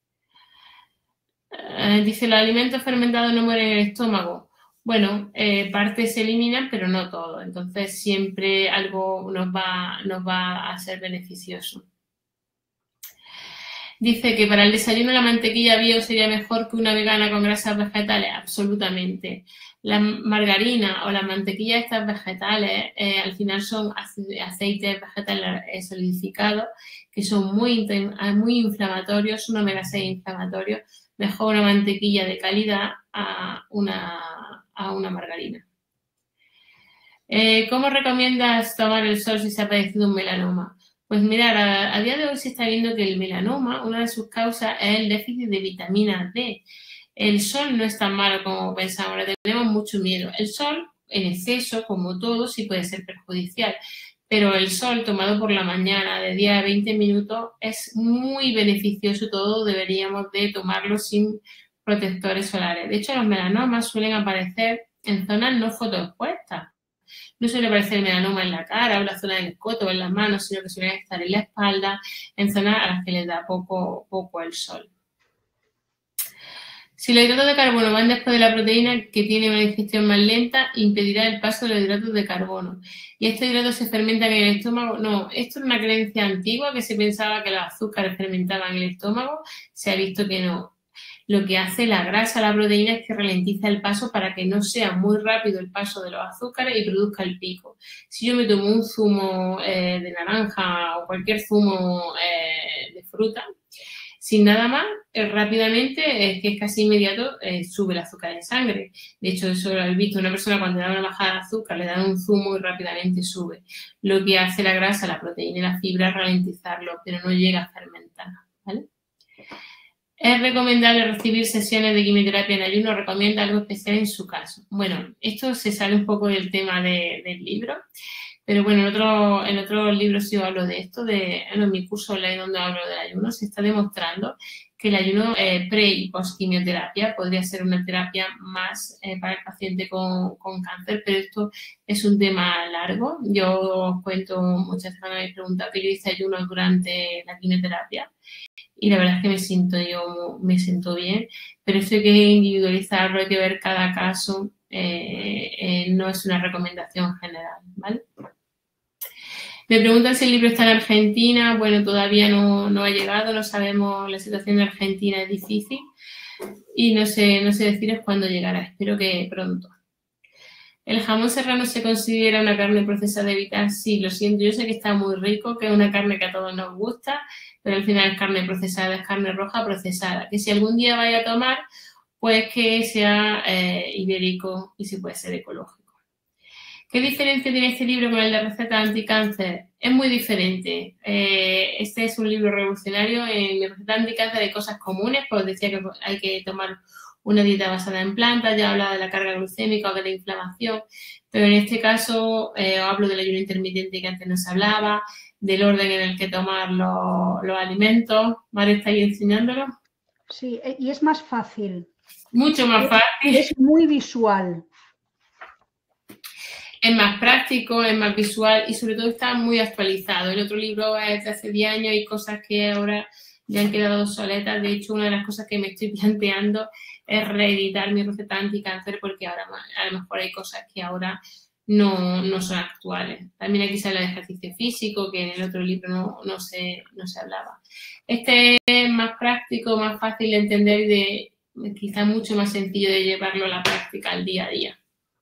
Eh, dice, ¿los alimentos fermentados no mueren en el estómago? Bueno, eh, partes se eliminan, pero no todo. Entonces, siempre algo nos va, nos va a ser beneficioso. Dice que para el desayuno la mantequilla bio sería mejor que una vegana con grasas vegetales. Absolutamente. La margarina o la mantequilla estas vegetales eh, al final son aceites vegetales solidificados que son muy, muy inflamatorios, son omega seis inflamatorios. Mejor una mantequilla de calidad a una, a una margarina. Eh, ¿Cómo recomiendas tomar el sol si se ha padecido un melanoma? Pues mirad, a, a día de hoy se está viendo que el melanoma, una de sus causas es el déficit de vitamina D. El sol no es tan malo como pensamos, le tenemos mucho miedo. El sol, en exceso, como todo, sí puede ser perjudicial. Pero el sol tomado por la mañana de diez a veinte minutos es muy beneficioso. Todos deberíamos de tomarlo sin protectores solares. De hecho, los melanomas suelen aparecer en zonas no fotoexpuestas. No suele aparecer el melanoma en la cara o en la zona del escote o en las manos, sino que suelen estar en la espalda, en zonas a las que les da poco, poco el sol. Si los hidratos de carbono van después de la proteína, que tiene una digestión más lenta, impedirá el paso de los hidratos de carbono. ¿Y estos hidratos se fermentan en el estómago? No, esto es una creencia antigua que se pensaba que los azúcares fermentaban en el estómago. Se ha visto que no. Lo que hace la grasa, la proteína, es que ralentiza el paso para que no sea muy rápido el paso de los azúcares y produzca el pico. Si yo me tomo un zumo eh, de naranja o cualquier zumo eh, de fruta, sin nada más, eh, rápidamente, es que es casi inmediato, eh, sube el azúcar en sangre. De hecho, eso lo habéis visto, una persona cuando le da una bajada de azúcar, le dan un zumo y rápidamente sube. Lo que hace la grasa, la proteína y la fibra es ralentizarlo, pero no llega a fermentar, ¿vale? ¿Es recomendable recibir sesiones de quimioterapia en ayuno? ¿Recomienda algo especial en su caso? Bueno, esto se sale un poco del tema de, del libro, pero bueno, en otros en otro libros sí hablo de esto, de, en mi curso online donde hablo del ayuno, se está demostrando que el ayuno eh, pre y post quimioterapia podría ser una terapia más eh, para el paciente con, con cáncer, pero esto es un tema largo. Yo os cuento, muchas veces me habéis preguntado que yo hice ayuno durante la quimioterapia. Y la verdad es que me siento yo, me siento bien, pero esto hay que individualizarlo, hay que ver cada caso, eh, eh, no es una recomendación general, ¿vale? Me preguntan si el libro está en Argentina. Bueno, todavía no, no ha llegado, no sabemos, la situación en Argentina es difícil y no sé, no sé deciros cuándo llegará, espero que pronto. ¿El jamón serrano se considera una carne procesada de evitar? Sí, lo siento, yo sé que está muy rico, que es una carne que a todos nos gusta, pero al final es carne procesada, es carne roja procesada. Que si algún día vaya a tomar, pues que sea eh, ibérico y si puede ser ecológico. ¿Qué diferencia tiene este libro con el de recetas anticáncer? Es muy diferente. Eh, este es un libro revolucionario. En mi receta anticáncer hay cosas comunes, pues decía que hay que tomar una dieta basada en plantas, ya hablaba de la carga glucémica o de la inflamación, pero en este caso eh, hablo del ayuno intermitente que antes nos hablaba, del orden en el que tomar los, los alimentos. ¿Vale? ¿Está ahí enseñándolo? Sí, y es más fácil. Mucho más es, fácil. Es muy visual. Es más práctico, es más visual y sobre todo está muy actualizado. El otro libro es de hace diez años, hay cosas que ahora ya han quedado obsoletas. De hecho, una de las cosas que me estoy planteando es reeditar mi receta anticáncer porque ahora a lo mejor hay cosas que ahora no, no son actuales. También aquí se habla de ejercicio físico, que en el otro libro no, no, se, no se hablaba. Este es más práctico, más fácil de entender y de, quizá mucho más sencillo de llevarlo a la práctica al día a día.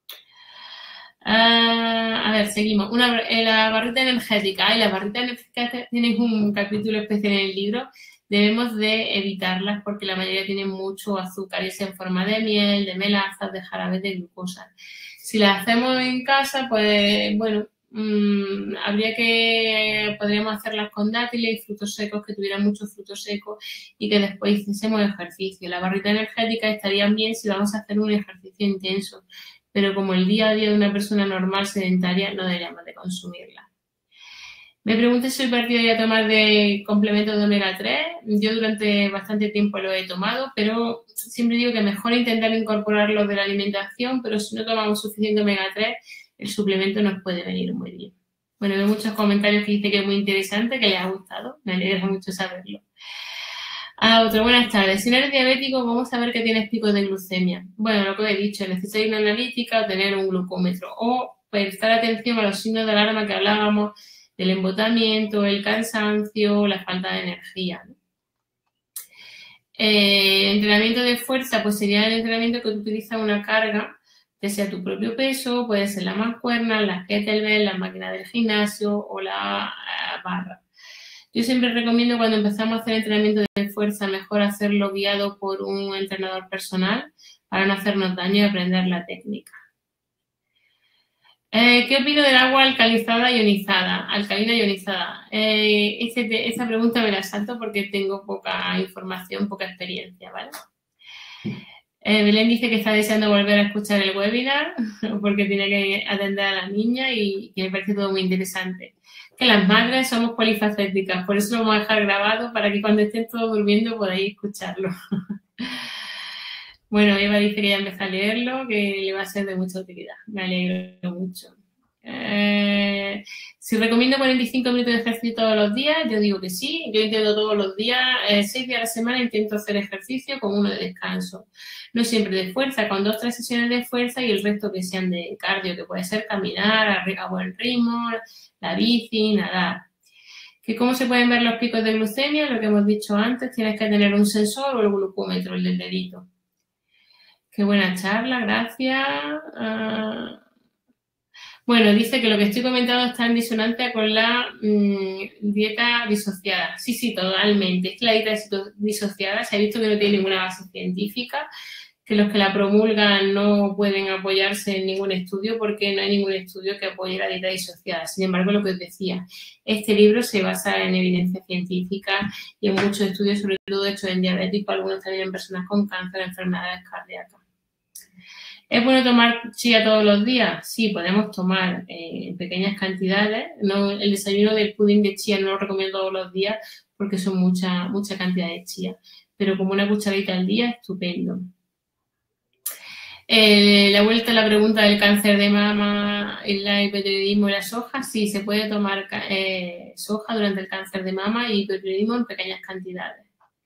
Uh, a ver, seguimos. Una, la barrita energética. Y la barrita energética tiene un capítulo especial en el libro. Debemos de evitarlas porque la mayoría tienen mucho azúcar, y es en forma de miel, de melazas, de jarabes de glucosa. Si las hacemos en casa, pues bueno, mmm, habría que, podríamos hacerlas con dátiles y frutos secos, que tuvieran muchos frutos secos y que después hiciésemos ejercicio. La barrita energética estaría bien si vamos a hacer un ejercicio intenso, pero como el día a día de una persona normal sedentaria, no deberíamos de consumirla. Me pregunté si soy partidaria de tomar de complementos de omega tres. Yo durante bastante tiempo lo he tomado, pero siempre digo que mejor intentar incorporarlos de la alimentación, pero si no tomamos suficiente omega tres, el suplemento nos puede venir muy bien. Bueno, veo muchos comentarios que dice que es muy interesante, que les ha gustado. Me alegra mucho saberlo. Ah, otro, buenas tardes. Si no eres diabético, ¿cómo saber que tienes picos de glucemia? Bueno, lo que he dicho, necesitas una analítica o tener un glucómetro, o prestar atención a los signos de alarma que hablábamos, del embotamiento, el cansancio, la falta de energía. Eh, entrenamiento de fuerza, pues sería el entrenamiento que utiliza una carga, que sea tu propio peso, puede ser la mancuerna, las kettlebell, la máquina del gimnasio o la uh, barra. Yo siempre recomiendo cuando empezamos a hacer entrenamiento de fuerza, mejor hacerlo guiado por un entrenador personal para no hacernos daño y aprender la técnica. Eh, ¿Qué opino del agua alcalizada ionizada? Alcalina ionizada. Eh, ese, esa pregunta me la salto porque tengo poca información, poca experiencia, ¿vale? Eh, Belén dice que está deseando volver a escuchar el webinar porque tiene que atender a la niña y que me parece todo muy interesante. Que las madres somos polifacéticas, por eso lo vamos a dejar grabado para que cuando estén todos durmiendo podáis escucharlo. Bueno, Eva dice que ya empezó a leerlo, que le va a ser de mucha utilidad. Me alegro mucho. Eh, si recomiendo cuarenta y cinco minutos de ejercicio todos los días, yo digo que sí. Yo intento todos los días, eh, seis días a la semana intento hacer ejercicio con uno de descanso. No siempre de fuerza, con dos o tres sesiones de fuerza y el resto que sean de cardio, que puede ser caminar a, a buen ritmo, la bici, nadar. ¿Que ¿Cómo se pueden ver los picos de glucemia? Lo que hemos dicho antes, tienes que tener un sensor o el glucómetro, el del dedito. Qué buena charla, gracias. Uh, bueno, dice que lo que estoy comentando está en disonancia con la mmm, dieta disociada. Sí, sí, totalmente. Es que la dieta disociada se ha visto que no tiene ninguna base científica, que los que la promulgan no pueden apoyarse en ningún estudio porque no hay ningún estudio que apoye la dieta disociada. Sin embargo, lo que os decía, este libro se basa en evidencia científica y en muchos estudios, sobre todo hechos en diabéticos, algunos también en personas con cáncer, enfermedades cardíacas. ¿Es bueno tomar chía todos los días? Sí, podemos tomar eh, en pequeñas cantidades. No, el desayuno del pudín de chía no lo recomiendo todos los días porque son mucha, mucha cantidad de chía. Pero como una cucharadita al día, estupendo. Eh, la vuelta a la pregunta del cáncer de mama, el hipotiroidismo y la soja. Sí, se puede tomar eh, soja durante el cáncer de mama y hipotiroidismo en pequeñas cantidades.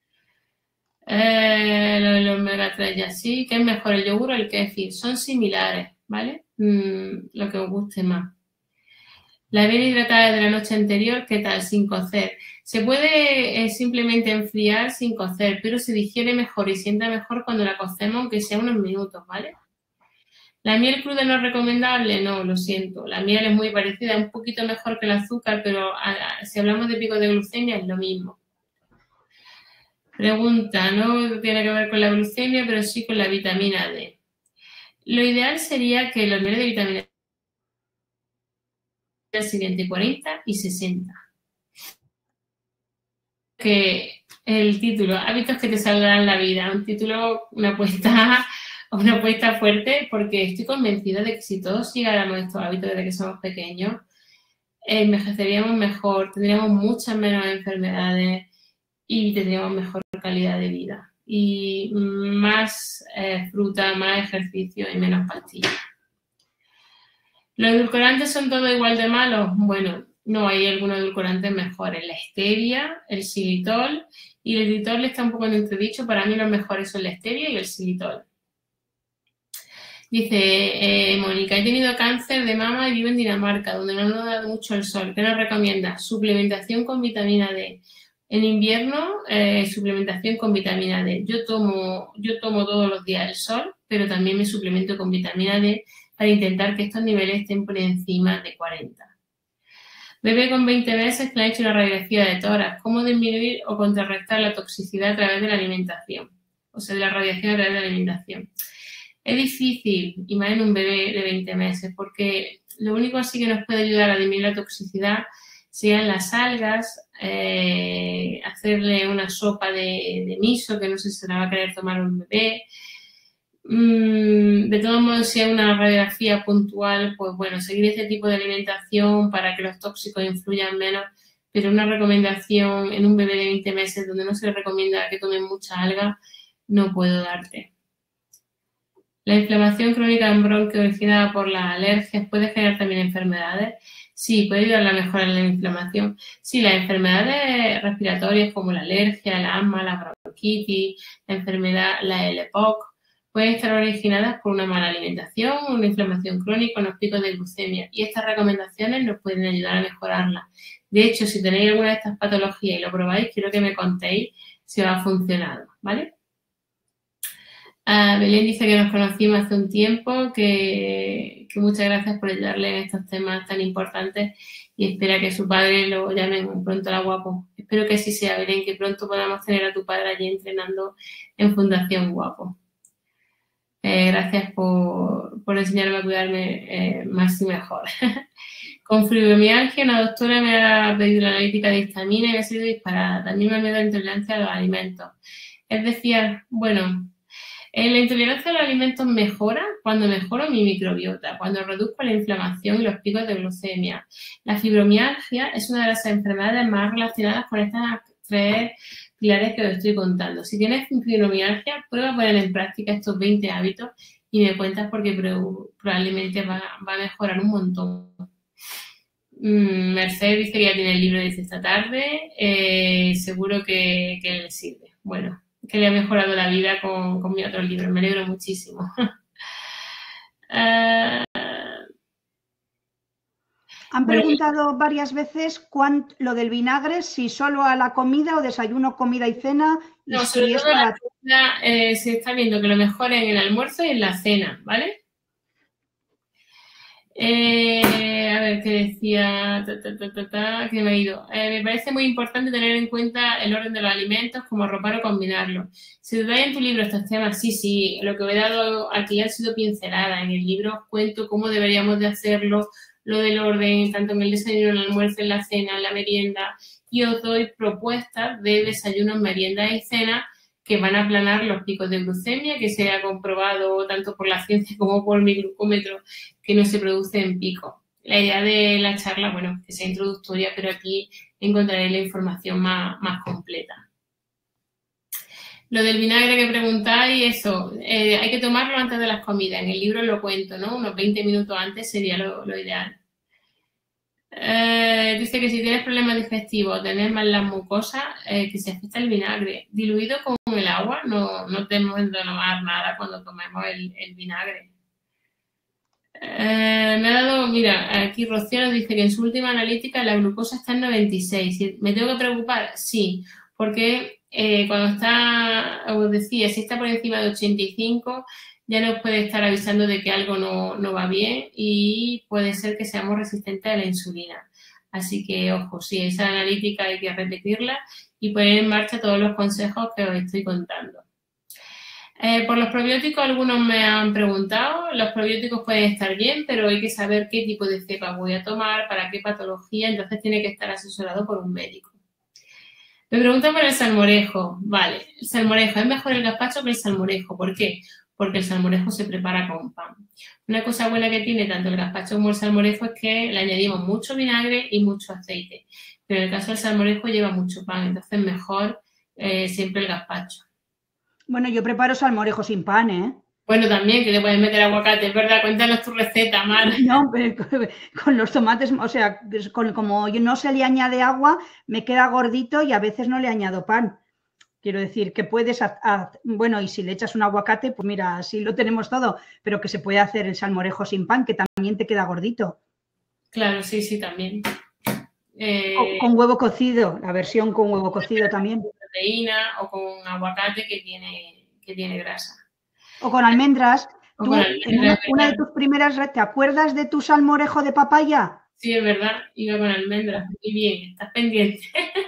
Eh, los omega tres ya sí. ¿Qué es mejor, el yogur o el kéfir? Son similares, ¿vale? Mm, lo que os guste más. La avena hidratada de la noche anterior, ¿qué tal? Sin cocer. Se puede eh, simplemente enfriar sin cocer, pero se digiere mejor y sienta mejor cuando la cocemos, aunque sea unos minutos, ¿vale? ¿La miel cruda no es recomendable? No, lo siento. La miel es muy parecida, un poquito mejor que el azúcar, pero a, a, si hablamos de pico de glucemia es lo mismo. Pregunta, no tiene que ver con la glucemia, pero sí con la vitamina D. Lo ideal sería que los niveles de vitamina D sean el siguiente, cuarenta y sesenta. Que el título, hábitos que te salvarán la vida, un título, una apuesta, una apuesta fuerte, porque estoy convencida de que si todos siguiéramos estos hábitos desde que somos pequeños, envejeceríamos mejor, tendríamos muchas menos enfermedades y tendríamos mejor calidad de vida. Y más eh, fruta, más ejercicio y menos pastillas. ¿Los edulcorantes son todos igual de malos? Bueno, no, hay algunos edulcorantes mejores. La stevia, el xilitol y el eritritol está un poco en entredicho. Para mí los mejores son la stevia y el xilitol. Dice, eh, Mónica, he tenido cáncer de mama y vivo en Dinamarca, donde no nos da mucho el sol. ¿Qué nos recomienda? Suplementación con vitamina D. En invierno, eh, suplementación con vitamina D. Yo tomo, yo tomo todos los días el sol, pero también me suplemento con vitamina D para intentar que estos niveles estén por encima de cuarenta. Bebé con veinte meses que le ha hecho una radiografía de tórax. ¿Cómo disminuir o contrarrestar la toxicidad a través de la alimentación? O sea, de la radiación a través de la alimentación. Es difícil, y más en un bebé de veinte meses, porque lo único así que nos puede ayudar a disminuir la toxicidad sean las algas, eh, hacerle una sopa de, de miso, que no sé si se la va a querer tomar un bebé. Mm, de todos modos, si es una radiografía puntual, pues bueno, seguir este tipo de alimentación para que los tóxicos influyan menos, pero una recomendación en un bebé de veinte meses donde no se le recomienda que tomen mucha alga, no puedo darte. La inflamación crónica en bronquio originada por las alergias puede generar también enfermedades. Sí, puede ayudar a la mejora de la inflamación. Sí, las enfermedades respiratorias como la alergia, el asma, la bronquitis, la enfermedad, la L P O C, pueden estar originadas por una mala alimentación, una inflamación crónica, unos picos de glucemia. Y estas recomendaciones nos pueden ayudar a mejorarlas. De hecho, si tenéis alguna de estas patologías y lo probáis, quiero que me contéis si os ha funcionado, ¿vale? Uh, Belén dice que nos conocimos hace un tiempo, que, que muchas gracias por ayudarle en estos temas tan importantes y espera que su padre lo llamen pronto a la Guapo. Espero que así sea, Belén, que pronto podamos tener a tu padre allí entrenando en Fundación Guapo. Eh, gracias por, por enseñarme a cuidarme eh, más y mejor. Con fibromialgia, una doctora me ha pedido la analítica de histamina y me ha sido disparada. También me ha dado intolerancia a los alimentos. Es decir, bueno... La intolerancia a los alimentos mejora cuando mejoro mi microbiota, cuando reduzco la inflamación y los picos de glucemia. La fibromialgia es una de las enfermedades más relacionadas con estas tres pilares que os estoy contando. Si tienes fibromialgia, prueba a poner en práctica estos veinte hábitos y me cuentas porque probablemente va, va a mejorar un montón. Mercedes dice que ya tiene el libro, dice esta tarde. Eh, seguro que, que le sirve. Bueno. Que le ha mejorado la vida con, con mi otro libro. Me alegro muchísimo. uh, Han preguntado bueno, varias veces cuánto, lo del vinagre, si solo a la comida o desayuno, comida y cena. Y no, si sobre es todo para... la comida, eh, se está viendo que lo mejor es en el almuerzo y en la cena, ¿vale? Eh, a ver, ¿qué decía? Ta, ta, ta, ta, ta, que me ha ido. Eh, me parece muy importante tener en cuenta el orden de los alimentos, como arropar o combinarlos. Si dudáis en tu libro estos temas, sí, sí, lo que os he dado aquí ha sido pincelada. En el libro os cuento cómo deberíamos de hacerlo, lo del orden, tanto en el desayuno, en el almuerzo, en la cena, en la merienda, y os doy propuestas de desayunos, meriendas y cenas que van a aplanar los picos de glucemia, que se ha comprobado tanto por la ciencia como por mi glucómetro que no se produce en pico. La idea de la charla, bueno, que sea introductoria, pero aquí encontraréis la información más, más completa. Lo del vinagre que preguntáis, eso, eh, hay que tomarlo antes de las comidas. En el libro lo cuento, ¿no? Unos veinte minutos antes sería lo, lo ideal. Eh, dice que si tienes problemas digestivos, tenés más las mucosas, eh, que se afecta el vinagre. Diluido con el agua, no, no tenemos que tomar nada cuando tomemos el, el vinagre. Eh, me ha dado, mira, aquí Rocío nos dice que en su última analítica la glucosa está en noventa y seis. ¿Me tengo que preocupar? Sí, porque eh, cuando está, os decía, si está por encima de ochenta y cinco, ya nos puede estar avisando de que algo no, no va bien y puede ser que seamos resistentes a la insulina. Así que, ojo, sí, esa analítica hay que repetirla y poner en marcha todos los consejos que os estoy contando. Eh, por los probióticos, algunos me han preguntado. Los probióticos pueden estar bien, pero hay que saber qué tipo de cepa voy a tomar, para qué patología, entonces tiene que estar asesorado por un médico. Me preguntan por el salmorejo. Vale, el salmorejo, ¿es mejor el gazpacho que el salmorejo? ¿Por qué? Porque el salmorejo se prepara con pan. Una cosa buena que tiene tanto el gazpacho como el salmorejo es que le añadimos mucho vinagre y mucho aceite. Pero en el caso del salmorejo lleva mucho pan, entonces mejor eh, siempre el gazpacho. Bueno, yo preparo salmorejo sin pan, ¿eh? Bueno, también, que le puedes meter aguacate, es verdad. Cuéntanos tu receta, Mar. No, pero con los tomates, o sea, con, como no se le añade agua, me queda gordito y a veces no le añado pan. Quiero decir que puedes, ha- ha- bueno, y si le echas un aguacate, pues mira, así lo tenemos todo, pero que se puede hacer el salmorejo sin pan, que también te queda gordito. Claro, sí, sí, también. O Eh, con huevo cocido, la versión con huevo cocido también. proteína o con aguacate que tiene, que tiene grasa. O con almendras. O con Tú, en almendras, una, una de ¿verdad? tus primeras, re- ¿te acuerdas de tu salmorejo de papaya? Sí, es verdad, iba con almendras. Muy bien, estás pendiente.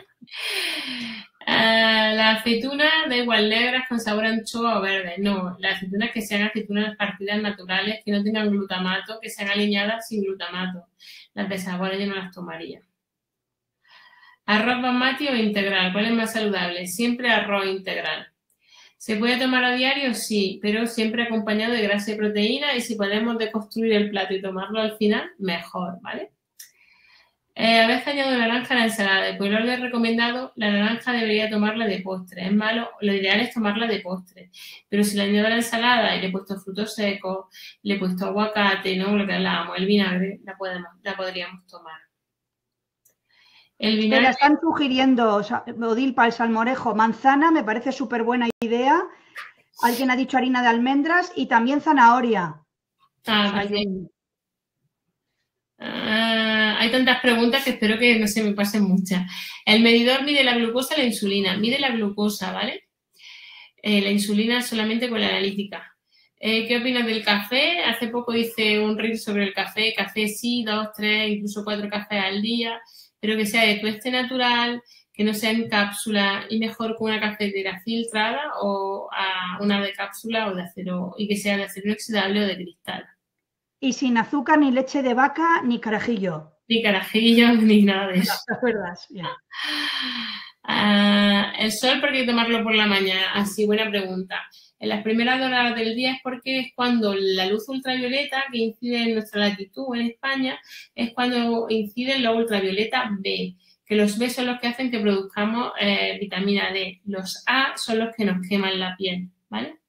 Ah, la aceituna, da igual, negras con sabor a anchoa o verde. No, las aceitunas que sean aceitunas partidas naturales, que no tengan glutamato, que sean aliñadas sin glutamato. Las de sabor yo no las tomaría. Arroz basmati o integral, ¿cuál es más saludable? Siempre arroz integral. ¿Se puede tomar a diario? Sí, pero siempre acompañado de grasa y proteína, y si podemos deconstruir el plato y tomarlo al final, mejor, ¿vale? Eh, a veces añado naranja a la ensalada, y por lo he recomendado, la naranja debería tomarla de postre. Es malo, lo ideal es tomarla de postre, pero si la añado a la ensalada y le he puesto frutos secos, le he puesto aguacate, ¿no? Lo que hablábamos, el vinagre, la, podemos, la podríamos tomar. El Te la vinagre, están sugiriendo, Sa- Odil, para el salmorejo. Manzana, me parece súper buena idea. Alguien ha dicho harina de almendras y también zanahoria. O ah, sea, hay perfecto. un- Ah, hay tantas preguntas que espero que no se me pasen muchas. El medidor mide la glucosa y la insulina. Mide la glucosa, ¿vale? Eh, la insulina solamente con la analítica. Eh, ¿Qué opinas del café? Hace poco hice un reel sobre el café. Café sí, dos, tres, incluso cuatro cafés al día, pero que sea de tueste natural, que no sea en cápsula y mejor con una cafetera filtrada o a una de cápsula o de acero, y que sea de acero inoxidable o de cristal. Y sin azúcar, ni leche de vaca, ni carajillo. Ni carajillos ni nada de eso. ¿Te acuerdas? Bien. Ah, el sol, ¿por qué tomarlo por la mañana? Así, buena pregunta. En las primeras horas del día es porque es cuando la luz ultravioleta que incide en nuestra latitud en España es cuando incide en la ultravioleta B, que los B son los que hacen que produzcamos eh, vitamina D. Los A son los que nos queman la piel, ¿vale?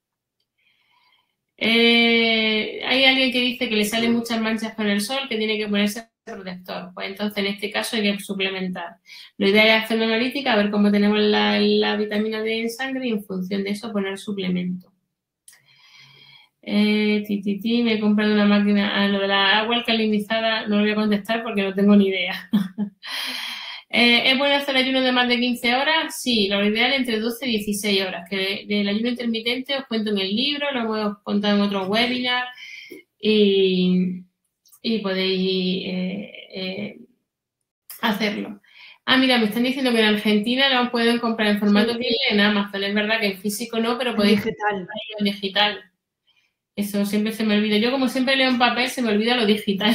Eh, hay alguien que dice que le salen muchas manchas con el sol, que tiene que ponerse protector. Pues entonces en este caso hay que suplementar. Lo ideal es hacer una analítica, a ver cómo tenemos la, la vitamina D en sangre y en función de eso poner suplemento. Eh, ti, ti, ti, me he comprado una máquina. A lo de la agua alcalinizada no lo voy a contestar porque no tengo ni idea. Eh, ¿Es bueno hacer ayuno de más de quince horas? Sí, lo ideal es entre doce y dieciséis horas. Que del ayuno intermitente os cuento en el libro, lo hemos contado en otros webinars y, y podéis eh, eh, hacerlo. Ah, mira, me están diciendo que en Argentina lo pueden comprar en formato Sí, Kindle en Amazon. Es verdad que en físico no, pero en podéis digital. comprarlo en digital. Eso siempre se me olvida. Yo, como siempre leo en papel, se me olvida lo digital.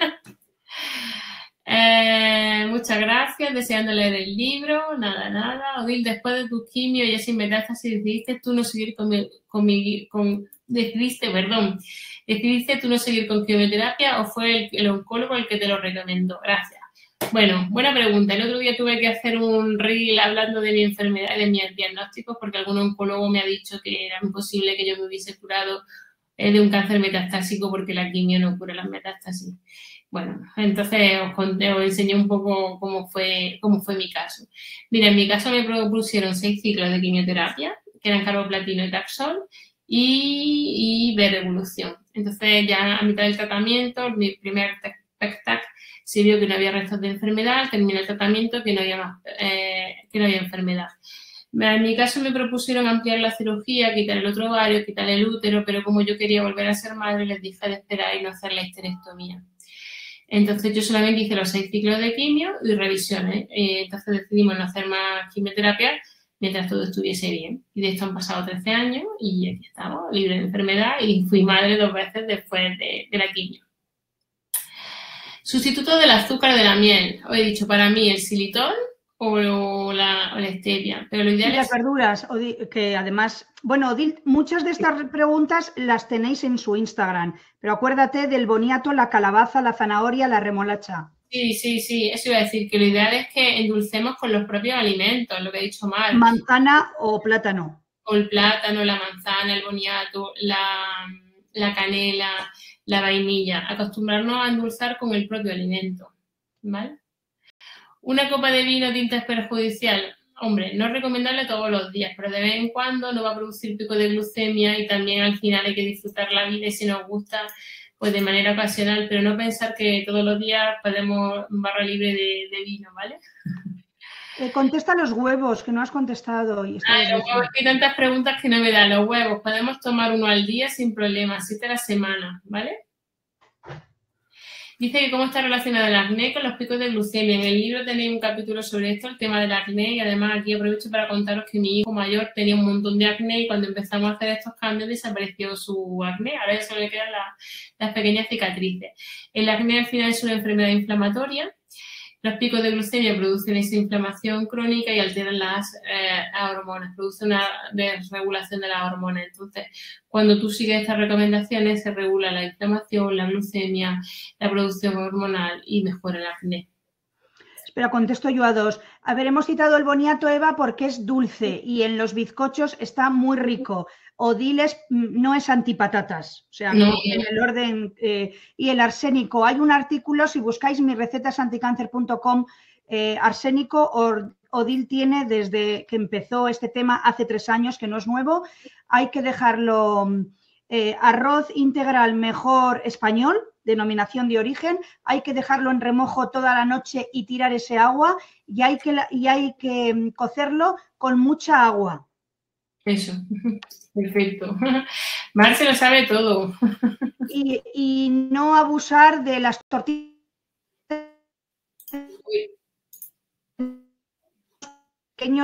Eh, muchas gracias, deseando leer el libro, nada, nada. Odil, después de tu quimio ya sin metástasis, decidiste tú no seguir con mi, con mi, con, decidiste, perdón, decidiste tú no seguir con quimioterapia o fue el, el oncólogo el que te lo recomendó. Gracias. Bueno, buena pregunta. El otro día tuve que hacer un reel hablando de mi enfermedad y de mis diagnósticos porque algún oncólogo me ha dicho que era imposible que yo me hubiese curado eh, de un cáncer metastásico porque la quimio no cura las metástasis. Bueno, entonces os, conté, os enseñé un poco cómo fue, cómo fue mi caso. Mira, en mi caso me propusieron seis ciclos de quimioterapia, que eran carboplatino y taxol, y, y ver evolución. Entonces, ya a mitad del tratamiento, mi primer tac-tac se vio que no había restos de enfermedad, terminé el tratamiento, que no había, más, eh, que no había enfermedad. En mi caso me propusieron ampliar la cirugía, quitar el otro ovario, quitar el útero, pero como yo quería volver a ser madre, les dije de esperar y no hacer la histerectomía. Entonces yo solamente hice los seis ciclos de quimio y revisiones. Eh, entonces decidimos no hacer más quimioterapia mientras todo estuviese bien. Y de esto han pasado trece años y aquí estamos, libre de enfermedad, y fui madre dos veces después de, de la quimio. Sustituto del azúcar de la miel. Os he dicho, para mí el xilitol o la, o la stevia, pero lo ideal Y las es... verduras, Odil, que además, bueno, Odil, muchas de estas preguntas las tenéis en su Instagram, pero acuérdate del boniato, la calabaza, la zanahoria, la remolacha. Sí, sí, sí, eso iba a decir, que lo ideal es que endulcemos con los propios alimentos, lo que he dicho mal. Manzana o plátano. O el plátano, la manzana, el boniato, la, la canela, la vainilla. Acostumbrarnos a endulzar con el propio alimento, ¿vale? ¿Una copa de vino tinta es perjudicial? hombre, no es recomendable todos los días, pero de vez en cuando no va a producir pico de glucemia y también al final hay que disfrutar la vida y si nos gusta, pues de manera ocasional, pero no pensar que todos los días podemos barra libre de, de vino, ¿vale? Eh, contesta los huevos, que no has contestado. Y Ah, los huevos, hay tantas preguntas que no me dan. Los huevos, podemos tomar uno al día sin problema, siete a la semana, ¿vale? Dice que cómo está relacionado el acné con los picos de glucemia. En el libro tenéis un capítulo sobre esto, el tema del acné, y además aquí aprovecho para contaros que mi hijo mayor tenía un montón de acné y cuando empezamos a hacer estos cambios desapareció su acné. Ahora solo le quedan la, las pequeñas cicatrices. El acné al final es una enfermedad inflamatoria. Los picos de glucemia producen esa inflamación crónica y alteran las eh, hormonas, producen una desregulación de las hormonas. Entonces, cuando tú sigues estas recomendaciones, se regula la inflamación, la glucemia, la producción hormonal y mejora el acné. Espera, contesto yo a dos. A ver, hemos citado el boniato, Eva, porque es dulce y en los bizcochos está muy rico. Odiles no es antipatatas, o sea, no, no en el orden. Eh, y el arsénico, hay un artículo, si buscáis mis recetas anticáncer punto com, eh, arsénico, or, Odil tiene desde que empezó este tema hace tres años, que no es nuevo. Hay que dejarlo, eh, arroz integral mejor español, denominación de origen, hay que dejarlo en remojo toda la noche y tirar ese agua y hay que, y hay que cocerlo con mucha agua. Eso, perfecto. Mar se lo sabe todo. Y, y no abusar de las tortillas. Pequeños.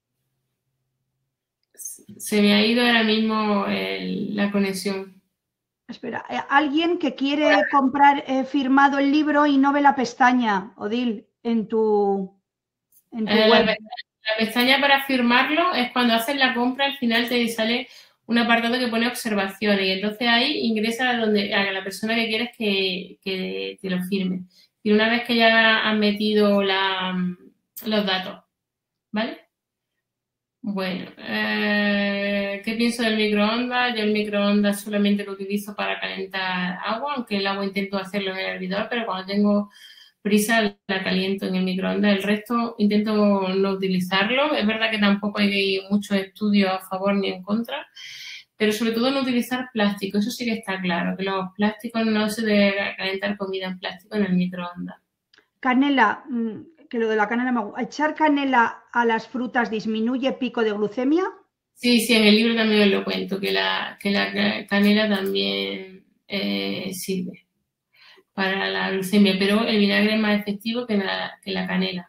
Se me ha ido ahora mismo el, la conexión. Espera, alguien que quiere comprar eh, firmado el libro y no ve la pestaña, Odil, en tu, en tu eh, web. La, la pestaña para firmarlo es cuando haces la compra, al final te sale un apartado que pone observaciones y entonces ahí ingresa a, donde, a la persona que quieres que, que te lo firme. Y una vez que ya has metido la, los datos, ¿vale? Bueno, eh, ¿qué pienso del microondas? Yo el microondas solamente lo utilizo para calentar agua, aunque el agua intento hacerlo en el hervidor, pero cuando tengo prisa la caliento en el microondas. El resto intento no utilizarlo. Es verdad que tampoco hay muchos estudios a favor ni en contra, pero sobre todo no utilizar plástico. Eso sí que está claro, que los plásticos no se debe calentar comida en plástico en el microondas. Canela, que lo de la canela me gusta. ¿Echar canela a las frutas disminuye pico de glucemia? Sí, sí, en el libro también os lo cuento, que la, que la canela también eh, sirve para la glucemia, pero el vinagre es más efectivo que la, que la canela.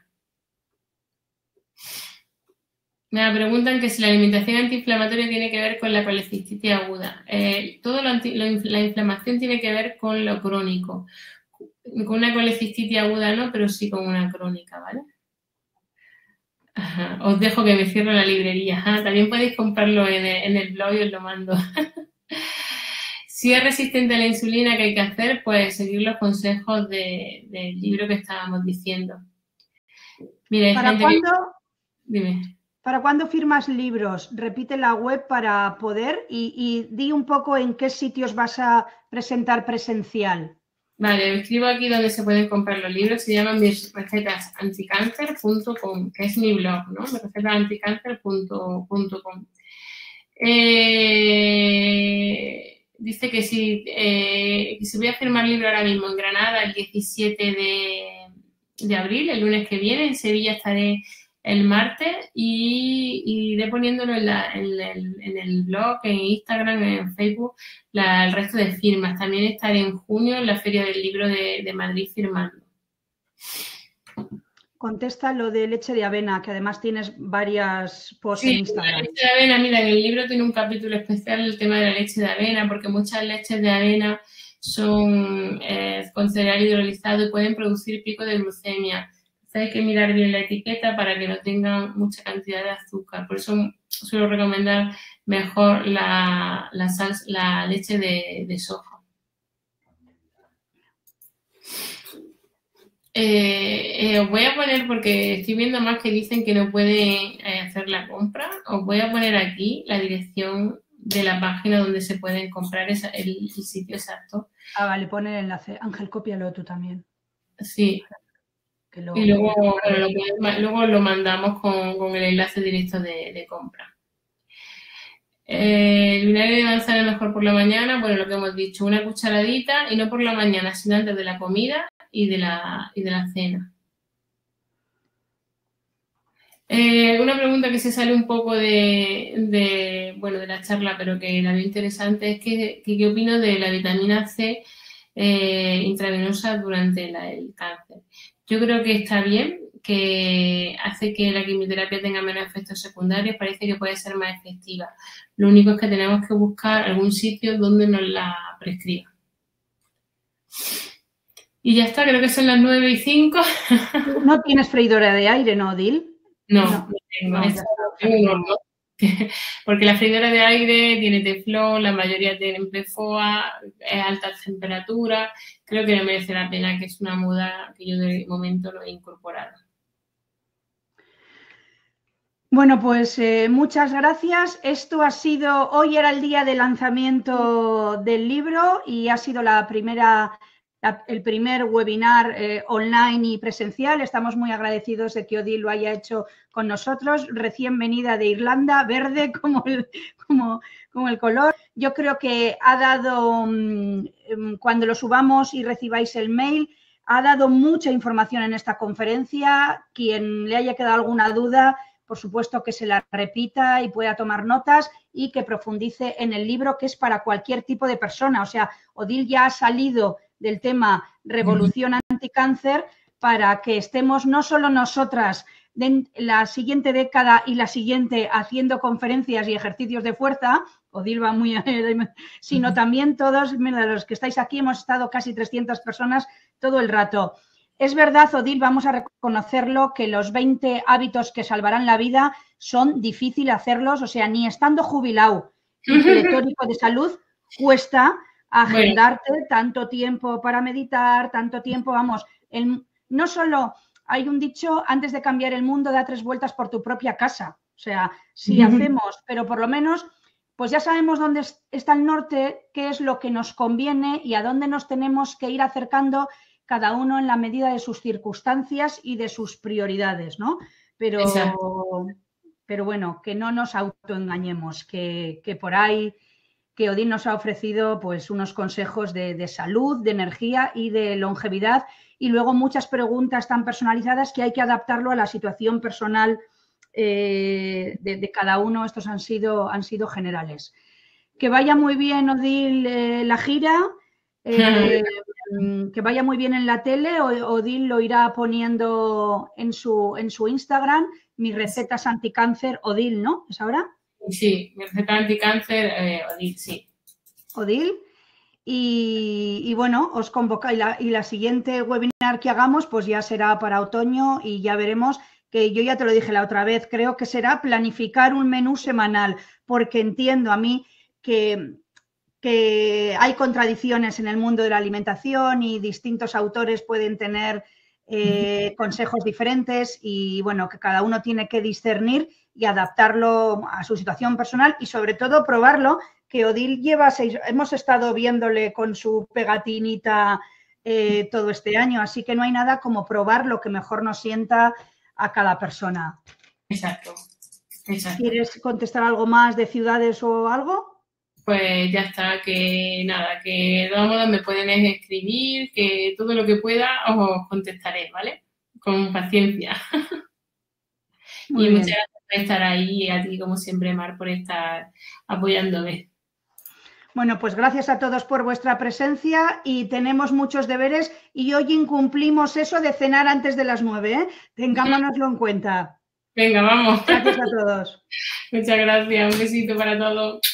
Me preguntan que si la alimentación antiinflamatoria tiene que ver con la colecistitis aguda. Eh, todo lo anti, lo, la inflamación tiene que ver con lo crónico. Con una colecistitis aguda no, pero sí con una crónica, ¿vale? Ajá. Os dejo que me cierre la librería. Ajá. También podéis comprarlo en el, en el blog y os lo mando. Si es resistente a la insulina, ¿qué hay que hacer? Pues seguir los consejos de, del libro que estábamos diciendo. Mira, hay ¿Para gente cuándo, que... Dime. ¿Para cuándo firmas libros? Repite la web para poder y, y di un poco en qué sitios vas a presentar presencial. Vale, escribo aquí donde se pueden comprar los libros. Se llaman mis recetas anticáncer punto com, que es mi blog, ¿no? mis recetas anticáncer punto com. Eh, dice que si, eh, que si voy a firmar libro ahora mismo en Granada el diecisiete de, de abril, el lunes que viene, en Sevilla estaré el martes y, y iré poniéndolo en, la, en, el, en el blog, en Instagram, en Facebook, la, el resto de firmas. También estaré en junio en la Feria del Libro de, de Madrid firmando. Contesta lo de leche de avena, que además tienes varias posts sí, en Instagram. La leche de avena, mira, en el libro tiene un capítulo especial el tema de la leche de avena, porque muchas leches de avena son eh, con cereal hidrolizado y pueden producir pico de glucemia. Hay que mirar bien la etiqueta para que no tengan mucha cantidad de azúcar. Por eso suelo recomendar mejor la, la, salsa, la leche de, de soja. Eh, eh, os voy a poner, porque estoy viendo más que dicen que no pueden eh, hacer la compra, os voy a poner aquí la dirección de la página donde se pueden comprar esa, el, el sitio exacto. Ah, vale, pon el enlace. Ángel, cópialo tú también. Sí. Que lo, y luego, que lo... bueno, lo, luego lo mandamos con, con el enlace directo de, de compra. Eh, el vinagre de manzana mejor por la mañana, bueno, lo que hemos dicho, una cucharadita y no por la mañana, sino antes de la comida y de la, y de la cena. Eh, una pregunta que se sale un poco de, de, bueno, de la charla, pero que la veo interesante, es que, que qué opino de la vitamina C eh, intravenosa durante la, el cáncer. Yo creo que está bien, que hace que la quimioterapia tenga menos efectos secundarios, parece que puede ser más efectiva. Lo único es que tenemos que buscar algún sitio donde nos la prescriba. Y ya está, creo que son las nueve y cinco. ¿No tienes freidora de aire, no, Odil? No, no, no tengo. No, eso, tengo no. Porque la freidora de aire tiene teflón, la mayoría tienen P F O A, es alta temperatura. Creo que no merece la pena, que es una moda que yo de momento no he incorporado. Bueno, pues eh, muchas gracias. Esto ha sido, hoy era el día de lanzamiento del libro y ha sido la primera, la, el primer webinar eh, online y presencial. Estamos muy agradecidos de que Odil lo haya hecho con nosotros. Recién venida de Irlanda, verde como el, como, como el color. Yo creo que ha dado, mmm, cuando lo subamos y recibáis el mail, ha dado mucha información en esta conferencia. Quien le haya quedado alguna duda, por supuesto que se la repita y pueda tomar notas y que profundice en el libro, que es para cualquier tipo de persona. O sea, Odil ya ha salido del tema revolución anticáncer para que estemos no solo nosotras en la siguiente década y la siguiente haciendo conferencias y ejercicios de fuerza, Odil va muy, sino también todos, mira, los que estáis aquí, hemos estado casi trescientas personas todo el rato. Es verdad, Odil, vamos a reconocerlo, que los veinte hábitos que salvarán la vida son difíciles hacerlos, o sea, ni estando jubilado y pletórico de salud, cuesta agendarte bueno. tanto tiempo para meditar, tanto tiempo, vamos, el, no solo hay un dicho, antes de cambiar el mundo, da tres vueltas por tu propia casa, o sea, si hacemos, pero por lo menos, pues ya sabemos dónde está el norte, qué es lo que nos conviene y a dónde nos tenemos que ir acercando cada uno en la medida de sus circunstancias y de sus prioridades, ¿no? Pero, pero bueno, que no nos autoengañemos, que, que por ahí, que Odil nos ha ofrecido pues unos consejos de, de salud, de energía y de longevidad, y luego muchas preguntas tan personalizadas que hay que adaptarlo a la situación personal eh, de, de cada uno. Estos han sido, han sido generales. Que vaya muy bien, Odil, eh, la gira. Eh, que vaya muy bien en la tele. Odil lo irá poniendo en su, en su Instagram. Mis recetas anticáncer, Odil, ¿no? ¿Es ahora? Sí, mi receta anticáncer, eh, Odil, sí. Odil. Y, y bueno, os convoca y la, y la siguiente webinar que hagamos pues ya será para otoño y ya veremos, que yo ya te lo dije la otra vez, creo que será planificar un menú semanal, porque entiendo a mí que... que hay contradicciones en el mundo de la alimentación y distintos autores pueden tener eh, consejos diferentes y, bueno, que cada uno tiene que discernir y adaptarlo a su situación personal y, sobre todo, probarlo, que Odil lleva seis... Hemos estado viéndole con su pegatinita eh, todo este año, así que no hay nada como probar lo que mejor nos sienta a cada persona. Exacto. Exacto. ¿Quieres contestar algo más de ciudades o algo? Pues ya está, que nada, que de todas modas me pueden escribir, que todo lo que pueda os contestaré, ¿vale? Con paciencia. Muy y bien. Muchas gracias por estar ahí y a ti, como siempre, Mar, por estar apoyándome. Bueno, pues gracias a todos por vuestra presencia y tenemos muchos deberes y hoy incumplimos eso de cenar antes de las nueve, ¿eh? Tengámonoslo en cuenta. Venga, vamos. Gracias a todos. Muchas gracias, un besito para todos.